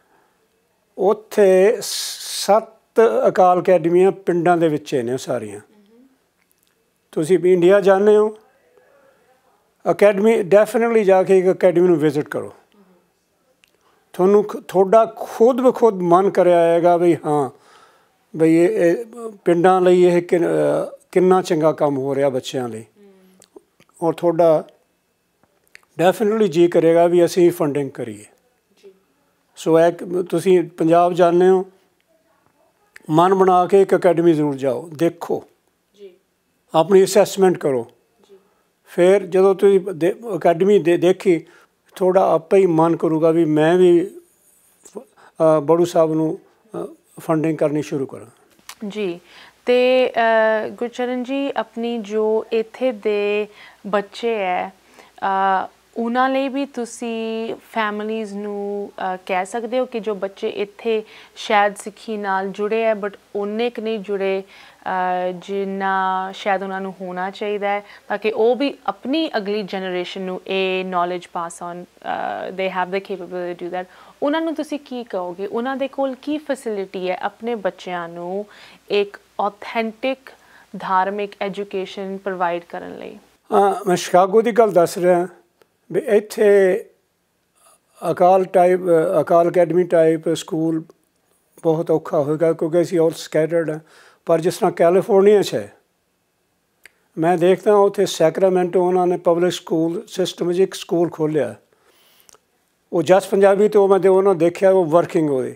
ਉੱਥੇ 7 ਅਕਾਲ ਅਕੈਡਮੀਆਂ ਪਿੰਡਾਂ ਦੇ ਵਿੱਚ ਨੇ ਸਾਰੀਆਂ। ਤੁਸੀਂ ਵੀ ਇੰਡੀਆ ਜਾਂਦੇ ਹੋ, ਅਕੈਡਮੀ ਡੈਫੀਨਿਟਲੀ ਜਾ ਕੇ ਇੱਕ ਅਕੈਡਮੀ ਨੂੰ ਵਿਜ਼ਿਟ ਕਰੋ, ਤੁਹਾਨੂੰ ਤੁਹਾਡਾ ਖੁਦ ਬਖੁਦ ਮਨ ਕਰਿਆ ਆਏਗਾ ਵੀ ਹਾਂ ਬਈ ਇਹ ਪਿੰਡਾਂ ਲਈ ਇਹ ਕਿੰਨਾ ਚੰਗਾ ਕੰਮ ਹੋ ਰਿਹਾ ਬੱਚਿਆਂ ਲਈ, ਔਰ ਤੁਹਾਡਾ ਡੈਫੀਨਿਟਲੀ ਜੀ ਕਰੇਗਾ ਵੀ ਅਸੀਂ ਫੰਡਿੰਗ ਕਰੀਏ। ਸੋ ਇਹ ਤੁਸੀਂ ਪੰਜਾਬ ਜਾਂਦੇ ਹੋ, ਮਨ ਬਣਾ ਕੇ ਇੱਕ ਅਕੈਡਮੀ ਜ਼ਰੂਰ ਜਾਓ, ਦੇਖੋ, ਆਪਣੀ ਅਸੈਸਮੈਂਟ ਕਰੋ। ਫਿਰ ਜਦੋਂ ਤੁਸੀਂ ਅਕੈਡਮੀ ਦੇਖੀ, ਤੁਹਾਡਾ ਆਪੇ ਹੀ ਮਨ ਕਰੂਗਾ ਵੀ ਮੈਂ ਵੀ ਬੜੂ ਸਾਹਿਬ ਨੂੰ ਫੰਡਿੰਗ ਕਰਨੀ ਸ਼ੁਰੂ ਕਰਾਂ। ਜੀ, ਅਤੇ ਗੁਰਚਰਨ ਜੀ, ਆਪਣੀ ਜੋ ਇੱਥੇ ਦੇ ਬੱਚੇ ਹੈ ਉਹਨਾਂ ਲਈ ਵੀ ਤੁਸੀਂ ਫੈਮਲੀਜ਼ ਨੂੰ ਕਹਿ ਸਕਦੇ ਹੋ ਕਿ ਜੋ ਬੱਚੇ ਇੱਥੇ ਸ਼ਾਇਦ ਸਿੱਖੀ ਨਾਲ ਜੁੜੇ ਹੈ ਬਟ ਓਨੇ ਕੁ ਨਹੀਂ ਜੁੜੇ ਜਿੰਨਾ ਸ਼ਾਇਦ ਉਹਨਾਂ ਨੂੰ ਹੋਣਾ ਚਾਹੀਦਾ ਹੈ, ਤਾਂ ਕਿ ਉਹ ਵੀ ਆਪਣੀ ਅਗਲੀ ਜਨਰੇਸ਼ਨ ਨੂੰ ਇਹ knowledge pass on, they have the capability to do that. ਉਹਨਾਂ ਨੂੰ ਤੁਸੀਂ ਕੀ ਕਹੋਗੇ? ਉਹਨਾਂ ਦੇ ਕੋਲ ਕੀ ਫੈਸਿਲਿਟੀ ਹੈ ਆਪਣੇ ਬੱਚਿਆਂ ਨੂੰ ਇੱਕ ਆਥੈਂਟਿਕ ਧਾਰਮਿਕ ਐਜੂਕੇਸ਼ਨ ਪ੍ਰੋਵਾਈਡ ਕਰਨ ਲਈ? ਮੈਂ ਸ਼ਿਕਾਗੋ ਦੀ ਗੱਲ ਦੱਸ ਰਿਹਾ ਵੀ ਇੱਥੇ ਅਕਾਲ ਅਕੈਡਮੀ ਟਾਈਪ ਸਕੂਲ ਬਹੁਤ ਔਖਾ ਹੋਏਗਾ ਕਿਉਂਕਿ ਅਸੀਂ ਔਰ ਸਕੈਟਰਡ ਹਾਂ। ਪਰ ਜਿਸ ਤਰ੍ਹਾਂ ਕੈਲੀਫੋਰਨੀਆ 'ਚ ਹੈ, ਮੈਂ ਦੇਖਦਾ ਉੱਥੇ ਸੈਕਰਾਮੈਂਟੋ ਉਹਨਾਂ ਨੇ ਪਬਲਿਕ ਸਕੂਲ ਸਿਸਟਮ 'ਚ ਇੱਕ ਸਕੂਲ ਖੋਲ੍ਹਿਆ, ਉਹ ਜਸ ਪੰਜਾਬੀ ਤੋਂ ਮੈਂ ਉਹਨਾਂ ਦੇਖਿਆ ਉਹ ਵਰਕਿੰਗ ਉਹਦੇ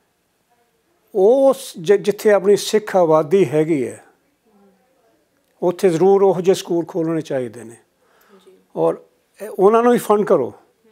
ਉਸ ਜਿੱਥੇ ਆਪਣੀ ਸਿੱਖ ਆਬਾਦੀ ਹੈਗੀ ਹੈ ਉੱਥੇ ਜ਼ਰੂਰ ਉਹੋ ਜਿਹੇ ਸਕੂਲ ਖੋਲ੍ਹਣੇ ਚਾਹੀਦੇ ਨੇ ਔਰ ਉਹਨਾਂ ਨੂੰ ਵੀ ਫੰਡ ਕਰੋ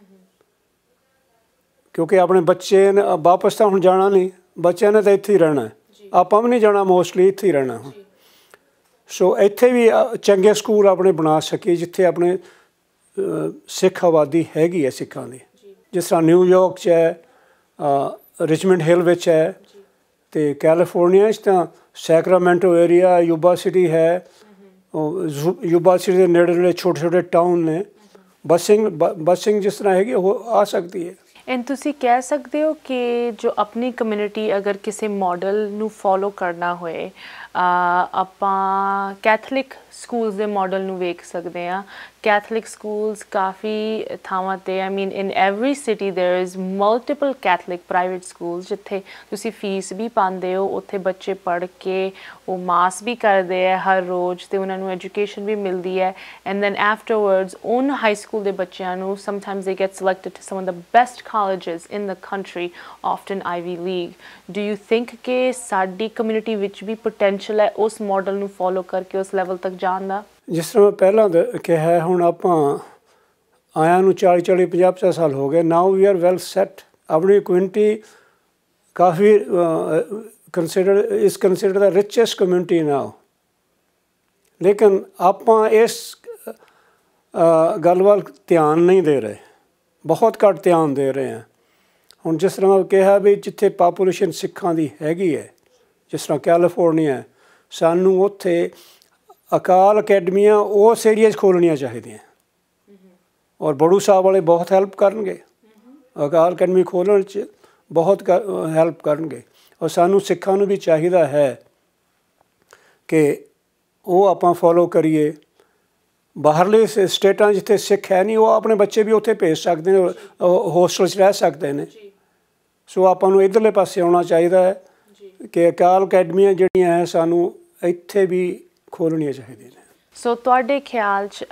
ਕਿਉਂਕਿ ਆਪਣੇ ਬੱਚੇ ਨੇ ਵਾਪਸ ਤਾਂ ਹੁਣ ਜਾਣਾ ਨਹੀਂ ਬੱਚਿਆਂ ਨੇ ਤਾਂ ਇੱਥੇ ਹੀ ਰਹਿਣਾ ਆਪਾਂ ਵੀ ਨਹੀਂ ਜਾਣਾ ਮੋਸਟਲੀ ਇੱਥੇ ਹੀ ਰਹਿਣਾ ਹੁਣ ਸੋ ਇੱਥੇ ਵੀ ਚੰਗੇ ਸਕੂਲ ਆਪਣੇ ਬਣਾ ਸਕੀਏ ਜਿੱਥੇ ਆਪਣੇ ਸਿੱਖ ਆਬਾਦੀ ਹੈਗੀ ਹੈ ਸਿੱਖਾਂ ਦੀ ਜਿਸ ਤਰ੍ਹਾਂ ਨਿਊਯਾਰਕ 'ਚ ਹੈ ਰਿਚਮੰਡ ਹਿੱਲ ਵਿੱਚ ਹੈ ਅਤੇ ਕੈਲੀਫੋਰਨੀਆ 'ਚ ਤਾਂ ਸੈਕਰਾਮੈਂਟੋ ਏਰੀਆ ਯੂਬਾ ਸਿਟੀ ਹੈ ਯੂਬਾ ਸਿਟੀ ਦੇ ਨੇੜੇ ਨੇੜੇ ਛੋਟੇ ਛੋਟੇ ਟਾਊਨ ਨੇ ਬੱਸਿੰਗ ਜਿਸ ਤਰ੍ਹਾਂ ਹੈਗੀ ਉਹ ਆ ਸਕਦੀ ਹੈ ਐਂਡ ਤੁਸੀਂ ਕਹਿ ਸਕਦੇ ਹੋ ਕਿ ਜੋ ਆਪਣੀ ਕਮਿਊਨਿਟੀ ਅਗਰ ਕਿਸੇ ਮਾਡਲ ਨੂੰ ਫੋਲੋ ਕਰਨਾ ਹੋਏ ਆਪਾਂ ਕੈਥਲਿਕ ਸਕੂਲਸ ਦੇ ਮਾਡਲ ਨੂੰ ਵੇਖ ਸਕਦੇ ਹਾਂ ਕੈਥਲਿਕ ਸਕੂਲਸ ਕਾਫੀ ਥਾਵਾਂ 'ਤੇ I mean in every city there is multiple Catholic private schools ਜਿੱਥੇ ਤੁਸੀਂ ਫੀਸ ਵੀ ਪਾਉਂਦੇ ਹੋ ਉੱਥੇ ਬੱਚੇ ਪੜ੍ਹ ਕੇ ਉਹ ਮਾਸ ਵੀ ਕਰਦੇ ਹੈ ਹਰ ਰੋਜ਼ ਅਤੇ ਉਹਨਾਂ ਨੂੰ ਐਜੂਕੇਸ਼ਨ ਵੀ ਮਿਲਦੀ ਹੈ ਐਂਡ ਦੈਨ ਆਫਟਰਵਰਡਸ ਉਨ ਹਾਈ ਸਕੂਲ ਦੇ ਬੱਚਿਆਂ ਨੂੰ sometimes they get selected to some of the best colleges in the country, often Ivy League. Do you think ਕਿ ਸਾਡੀ ਕਮਿਊਨਿਟੀ ਵਿੱਚ ਵੀ potential ਹੈ ਉਸ ਮਾਡਲ ਨੂੰ ਫੋਲੋ ਕਰਕੇ ਉਸ ਲੈਵਲ ਤੱਕ ਜਾਣ ਦਾ ਜਿਸ ਤਰ੍ਹਾਂ ਮੈਂ ਪਹਿਲਾਂ ਕਿਹਾ ਹੁਣ ਆਪਾਂ ਆਇਆਂ ਨੂੰ 40 50 ਸਾਲ ਹੋ ਗਏ now we are well set ਆਪਣੀ ਕਮਿਊਨਿਟੀ ਕਾਫੀ ਕੰਸਿਡਰਡ ਦਾ ਰਿਚੈਸਟ ਕਮਿਊਨਿਟੀ ਨਾਓ ਲੇਕਿਨ ਆਪਾਂ ਇਸ ਗੱਲ ਵੱਲ ਧਿਆਨ ਨਹੀਂ ਦੇ ਰਹੇ ਬਹੁਤ ਘੱਟ ਧਿਆਨ ਦੇ ਰਹੇ ਹਾਂ ਹੁਣ ਜਿਸ ਤਰ੍ਹਾਂ ਕਿਹਾ ਵੀ ਜਿੱਥੇ ਪਾਪੂਲੇਸ਼ਨ ਸਿੱਖਾਂ ਦੀ ਹੈਗੀ ਹੈ ਜਿਸ ਤਰ੍ਹਾਂ ਕੈਲੀਫੋਰਨੀਆ ਸਾਨੂੰ ਉੱਥੇ ਅਕਾਲ ਅਕੈਡਮੀਆਂ ਉਸ ਏਰੀਆ 'ਚ ਖੋਲ੍ਹਣੀਆਂ ਚਾਹੀਦੀਆਂ ਔਰ ਬੜੂ ਸਾਹਿਬ ਵਾਲੇ ਬਹੁਤ ਹੈਲਪ ਕਰਨਗੇ ਅਕਾਲ ਅਕੈਡਮੀ ਖੋਲ੍ਹਣ 'ਚ ਬਹੁਤ ਹੈਲਪ ਕਰਨਗੇ ਔਰ ਸਾਨੂੰ ਸਿੱਖਾਂ ਨੂੰ ਵੀ ਚਾਹੀਦਾ ਹੈ ਕਿ ਉਹ ਆਪਾਂ ਫੋਲੋ ਕਰੀਏ ਬਾਹਰਲੇ ਸਟੇਟਾਂ ਜਿੱਥੇ ਸਿੱਖ ਹੈ ਨਹੀਂ ਉਹ ਆਪਣੇ ਬੱਚੇ ਵੀ ਉੱਥੇ ਭੇਜ ਸਕਦੇ ਨੇ ਹੋਸਟਲ 'ਚ ਰਹਿ ਸਕਦੇ ਨੇ ਸੋ ਆਪਾਂ ਨੂੰ ਇੱਧਰਲੇ ਪਾਸੇ ਆਉਣਾ ਚਾਹੀਦਾ ਹੈ ਕਿ ਅਕਾਲ ਅਕੈਡਮੀਆਂ ਜਿਹੜੀਆਂ ਹੈ ਸਾਨੂੰ ਇੱਥੇ ਵੀ ਖੋਲ੍ਹਣੀਆਂ ਚਾਹੀਦੀਆਂ ਨੇ ਸੋ ਤੁਹਾਡੇ ਖਿਆਲ 'ਚ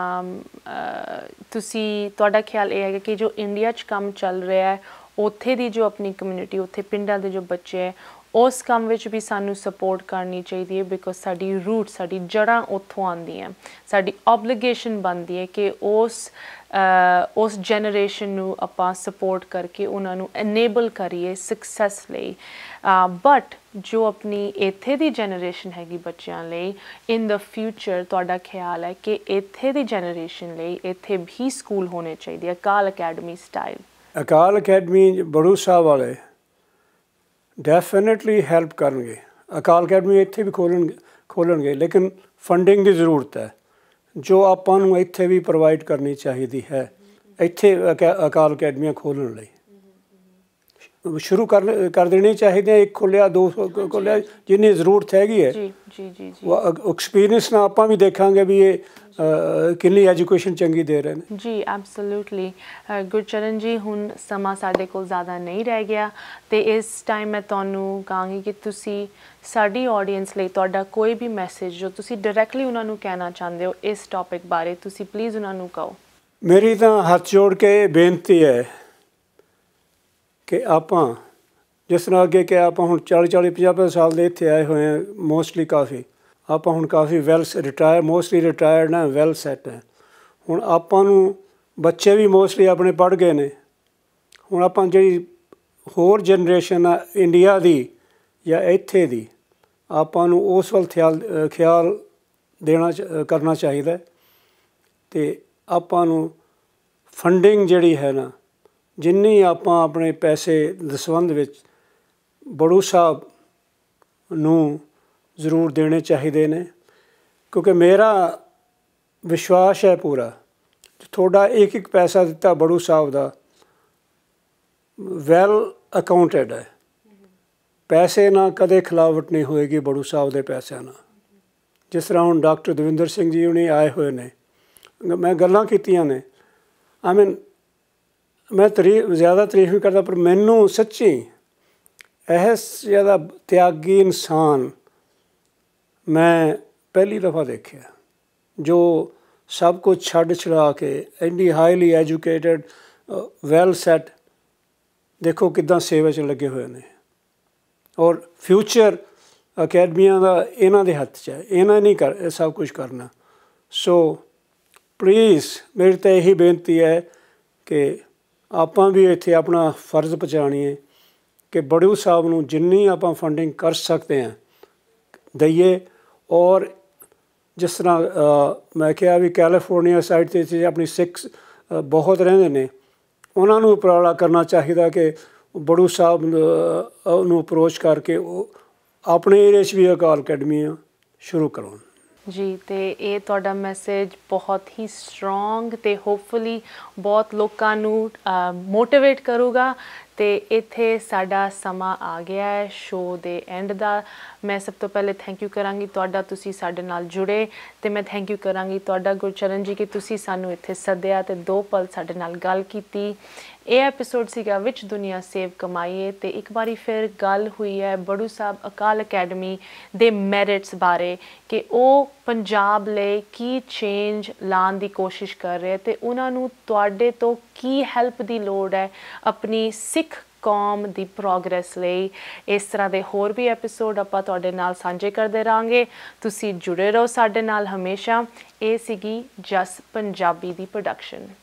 ਤੁਹਾਡਾ ਖਿਆਲ ਇਹ ਹੈਗਾ ਕਿ ਜੋ ਇੰਡੀਆ 'ਚ ਕੰਮ ਚੱਲ ਰਿਹਾ ਹੈ ਉੱਥੇ ਦੀ ਜੋ ਆਪਣੀ ਕਮਿਊਨਿਟੀ ਉੱਥੇ ਪਿੰਡਾਂ ਦੇ ਜੋ ਬੱਚੇ ਹੈ ਉਸ ਕੰਮ ਵਿੱਚ ਵੀ ਸਾਨੂੰ ਸਪੋਰਟ ਕਰਨੀ ਚਾਹੀਦੀ ਹੈ ਬਿਕੋਜ਼ ਸਾਡੀ ਰੂਟ ਸਾਡੀ ਜੜ੍ਹਾਂ ਉੱਥੋਂ ਆਉਂਦੀਆਂ ਸਾਡੀ ਓਬਲੀਗੇਸ਼ਨ ਬਣਦੀ ਹੈ ਕਿ ਉਸ ਜਨਰੇਸ਼ਨ ਨੂੰ ਆਪਾਂ ਸਪੋਰਟ ਕਰਕੇ ਉਹਨਾਂ ਨੂੰ ਇਨੇਬਲ ਕਰੀਏ ਸਕਸੈਸ ਲਈ ਬਟ ਜੋ ਆਪਣੀ ਇੱਥੇ ਦੀ ਜਨਰੇਸ਼ਨ ਹੈਗੀ ਬੱਚਿਆਂ ਲਈ ਇਨ ਦ ਫਿਊਚਰ ਤੁਹਾਡਾ ਖਿਆਲ ਹੈ ਕਿ ਇੱਥੇ ਦੀ ਜਨਰੇਸ਼ਨ ਲਈ ਇੱਥੇ ਵੀ ਸਕੂਲ ਹੋਣੇ ਚਾਹੀਦੇ Akal Academy style Akal Academy Baru Sahib ਵਾਲੇ ਡੈਫੀਨੇਟਲੀ ਹੈਲਪ ਕਰਨਗੇ ਅਕਾਲ ਅਕੈਡਮੀ ਇੱਥੇ ਵੀ ਖੋਲ੍ਹਣਗੇ ਲੇਕਿਨ ਫੰਡਿੰਗ ਦੀ ਜ਼ਰੂਰਤ ਹੈ ਜੋ ਆਪਾਂ ਨੂੰ ਇੱਥੇ ਵੀ ਪ੍ਰੋਵਾਈਡ ਕਰਨੀ ਚਾਹੀਦੀ ਹੈ ਇੱਥੇ ਅਕਾਲ ਅਕੈਡਮੀਆਂ ਖੋਲ੍ਹਣ ਲਈ ਸ਼ੁਰੂ ਕਰ ਦੇਣੀ ਚਾਹੀਦੀਆਂ ਇੱਕ ਖੋਲ੍ਹਿਆ ਦੋ ਖੋਲ੍ਹਿਆ ਜਿੰਨੀ ਜ਼ਰੂਰਤ ਹੈਗੀ ਹੈ ਐਕਸਪੀਰੀਅੰਸ ਨਾਲ ਆਪਾਂ ਵੀ ਦੇਖਾਂਗੇ ਵੀ ਇਹ ਕਿੰਨੀ ਐਜੂਕੇਸ਼ਨ ਚੰਗੀ ਦੇ ਰਹੇ ਨੇ ਜੀ ਐਬਸੋਲੂਟਲੀ ਗੁਰਚਰਨ ਜੀ ਹੁਣ ਸਮਾਂ ਸਾਡੇ ਕੋਲ ਜ਼ਿਆਦਾ ਨਹੀਂ ਰਹਿ ਗਿਆ ਅਤੇ ਇਸ ਟਾਈਮ ਮੈਂ ਤੁਹਾਨੂੰ ਕਹਾਂਗੀ ਕਿ ਤੁਸੀਂ ਸਾਡੀ ਆਡੀਅנס ਲਈ ਤੁਹਾਡਾ ਕੋਈ ਵੀ ਮੈਸੇਜ ਜੋ ਤੁਸੀਂ ਡਾਇਰੈਕਟਲੀ ਉਹਨਾਂ ਨੂੰ ਕਹਿਣਾ ਚਾਹੁੰਦੇ ਹੋ ਇਸ ਟੌਪਿਕ ਬਾਰੇ ਤੁਸੀਂ ਪਲੀਜ਼ ਉਹਨਾਂ ਨੂੰ ਕਹੋ ਮੇਰੀ ਤਾਂ ਹੱਥ ਜੋੜ ਕੇ ਬੇਨਤੀ ਹੈ ਕਿ ਆਪਾਂ ਜਿਸ ਤਰ੍ਹਾਂ ਅੱਗੇ ਕਿ ਆਪਾਂ ਹੁਣ 40 50 ਸਾਲ ਦੇ ਇੱਥੇ ਆਏ ਹੋਏ ਹਾਂ ਮੋਸਟਲੀ ਕਾਫੀ ਆਪਾਂ ਹੁਣ ਕਾਫੀ ਮੋਸਟਲੀ ਰਿਟਾਇਰਡ ਨਾ ਵੈਲ ਸੈੱਟ ਹੈ ਹੁਣ ਆਪਾਂ ਨੂੰ ਬੱਚੇ ਵੀ ਮੋਸਟਲੀ ਆਪਣੇ ਪੜ੍ਹ ਗਏ ਨੇ ਹੁਣ ਆਪਾਂ ਜਿਹੜੀ ਹੋਰ ਜਨਰੇਸ਼ਨ ਆ ਇੰਡੀਆ ਦੀ ਜਾਂ ਇੱਥੇ ਦੀ ਆਪਾਂ ਨੂੰ ਉਸ ਵੱਲ ਖਿਆਲ ਕਰਨਾ ਚਾਹੀਦਾ ਅਤੇ ਆਪਾਂ ਨੂੰ ਫੰਡਿੰਗ ਜਿਹੜੀ ਹੈ ਨਾ ਜਿੰਨੀ ਆਪਾਂ ਆਪਣੇ ਪੈਸੇ ਦਸਵੰਧ ਵਿੱਚ ਬੜੂ ਸਾਹਿਬ ਨੂੰ ਜ਼ਰੂਰ ਦੇਣੇ ਚਾਹੀਦੇ ਨੇ ਕਿਉਂਕਿ ਮੇਰਾ ਵਿਸ਼ਵਾਸ ਹੈ ਪੂਰਾ ਤੁਹਾਡਾ ਇੱਕ ਪੈਸਾ ਦਿੱਤਾ ਬੜੂ ਸਾਹਿਬ ਦਾ ਵੈਲ ਅਕਾਊਂਟਡ ਹੈ ਪੈਸੇ ਨਾਲ ਕਦੇ ਖਿਲਾਵਟ ਨਹੀਂ ਹੋਏਗੀ ਬੜੂ ਸਾਹਿਬ ਦੇ ਪੈਸਿਆਂ ਨਾਲ ਜਿਸ ਤਰ੍ਹਾਂ ਹੁਣ ਡਾਕਟਰ ਦਵਿੰਦਰ ਸਿੰਘ ਜੀ ਹੁਣੀ ਆਏ ਹੋਏ ਨੇ ਮੈਂ ਗੱਲਾਂ ਕੀਤੀਆਂ ਨੇ ਮੈਂ ਜ਼ਿਆਦਾ ਤਾਰੀਫ ਨਹੀਂ ਕਰਦਾ ਪਰ ਮੈਨੂੰ ਸੱਚੀ ਇਹ ਜ਼ਿਆਦਾ ਤਿਆਗੀ ਇਨਸਾਨ ਮੈਂ ਪਹਿਲੀ ਦਫਾ ਦੇਖਿਆ ਜੋ ਸਭ ਕੁਝ ਛੱਡ ਛੁਡਾ ਕੇ ਇੰਨੀ ਹਾਈਲੀ ਐਜੂਕੇਟਡ ਵੈਲ ਸੈਟ, ਦੇਖੋ ਕਿੱਦਾਂ ਸੇਵਾ 'ਚ ਲੱਗੇ ਹੋਏ ਨੇ। ਔਰ ਫਿਊਚਰ ਅਕੈਡਮੀਆਂ ਦਾ ਇਹਨਾਂ ਦੇ ਹੱਥ 'ਚ ਹੈ, ਇਹਨਾਂ ਨਹੀਂ ਇਹ ਸਭ ਕੁਝ ਕਰਨਾ। ਸੋ ਪਲੀਜ਼ ਮੇਰੀ ਤਾਂ ਇਹੀ ਬੇਨਤੀ ਹੈ ਕਿ ਆਪਾਂ ਵੀ ਇੱਥੇ ਆਪਣਾ ਫਰਜ਼ ਪਹੁੰਚਾਉਣੀਏ ਕਿ ਬੜੂ ਸਾਹਿਬ ਨੂੰ ਜਿੰਨੀ ਆਪਾਂ ਫੰਡਿੰਗ ਕਰ ਸਕਦੇ ਹਾਂ ਦਈਏ। ਔਰ ਜਿਸ ਤਰ੍ਹਾਂ ਮੈਂ ਕਿਹਾ ਵੀ ਕੈਲੀਫੋਰਨੀਆ ਸਾਈਡ 'ਤੇ ਆਪਣੀ ਸਿੱਖ ਬਹੁਤ ਰਹਿੰਦੇ ਨੇ, ਉਹਨਾਂ ਨੂੰ ਉਪਰਾਲਾ ਕਰਨਾ ਚਾਹੀਦਾ ਕਿ ਬੜੂ ਸਾਹਿਬ ਨੂੰ ਅਪਰੋਚ ਕਰਕੇ ਉਹ ਆਪਣੇ ਏਰੀਏ 'ਚ ਵੀ ਅਕਾਲ ਅਕੈਡਮੀਆਂ ਸ਼ੁਰੂ ਕਰਵਾਉਣ। ਜੀ, ਅਤੇ ਇਹ ਤੁਹਾਡਾ ਮੈਸੇਜ ਬਹੁਤ ਹੀ ਸਟਰੋਂਗ ਅਤੇ ਹੋਪਫੁਲੀ ਬਹੁਤ ਲੋਕਾਂ ਨੂੰ ਮੋਟੀਵੇਟ ਕਰੂਗਾ। ਅਤੇ ਇੱਥੇ ਸਾਡਾ ਸਮਾਂ ਆ ਗਿਆ ਹੈ ਸ਼ੋਅ ਦੇ ਐਂਡ ਦਾ। ਮੈਂ ਸਭ ਤੋਂ ਪਹਿਲੇ ਥੈਂਕ ਯੂ ਕਰਾਂਗੀ ਤੁਹਾਡਾ, ਤੁਸੀਂ ਸਾਡੇ ਨਾਲ ਜੁੜੇ, ਅਤੇ ਮੈਂ ਥੈਂਕ ਯੂ ਕਰਾਂਗੀ ਤੁਹਾਡਾ ਗੁਰਚਰਨ ਜੀ ਕਿ ਤੁਸੀਂ ਸਾਨੂੰ ਇੱਥੇ ਸੱਦਿਆ ਅਤੇ 2 ਪਲ ਸਾਡੇ ਨਾਲ ਗੱਲ ਕੀਤੀ। ਇਹ ਐਪੀਸੋਡ ਸੀਗਾ ਵਿੱਚ ਦੁਨੀਆ ਸੇਵ ਕਮਾਈਏ, ਅਤੇ ਇੱਕ ਵਾਰੀ ਫਿਰ ਗੱਲ ਹੋਈ ਹੈ ਬੜੂ ਸਾਹਿਬ ਅਕਾਲ ਅਕੈਡਮੀ ਦੇ ਮੈਰਿਟਸ ਬਾਰੇ ਕਿ ਉਹ ਪੰਜਾਬ ਲਈ ਕੀ ਚੇਂਜ ਲਾਉਣ ਦੀ ਕੋਸ਼ਿਸ਼ ਕਰ ਰਹੇ ਅਤੇ ਉਹਨਾਂ ਨੂੰ ਤੁਹਾਡੇ ਤੋਂ ਕੀ ਹੈਲਪ ਦੀ ਲੋੜ ਹੈ ਆਪਣੀ ਸਿੱਖ ਕੌਮ ਦੀ ਪ੍ਰੋਗਰੈਸ ਲਈ। ਇਸ ਤਰ੍ਹਾਂ ਦੇ ਹੋਰ ਵੀ ਐਪੀਸੋਡ ਆਪਾਂ ਤੁਹਾਡੇ ਨਾਲ ਸਾਂਝੇ ਕਰਦੇ ਰਹਾਂਗੇ। ਤੁਸੀਂ ਜੁੜੇ ਰਹੋ ਸਾਡੇ ਨਾਲ ਹਮੇਸ਼ਾ। ਇਹ ਸੀਗੀ ਜਸ ਪੰਜਾਬੀ ਦੀ ਪ੍ਰੋਡਕਸ਼ਨ।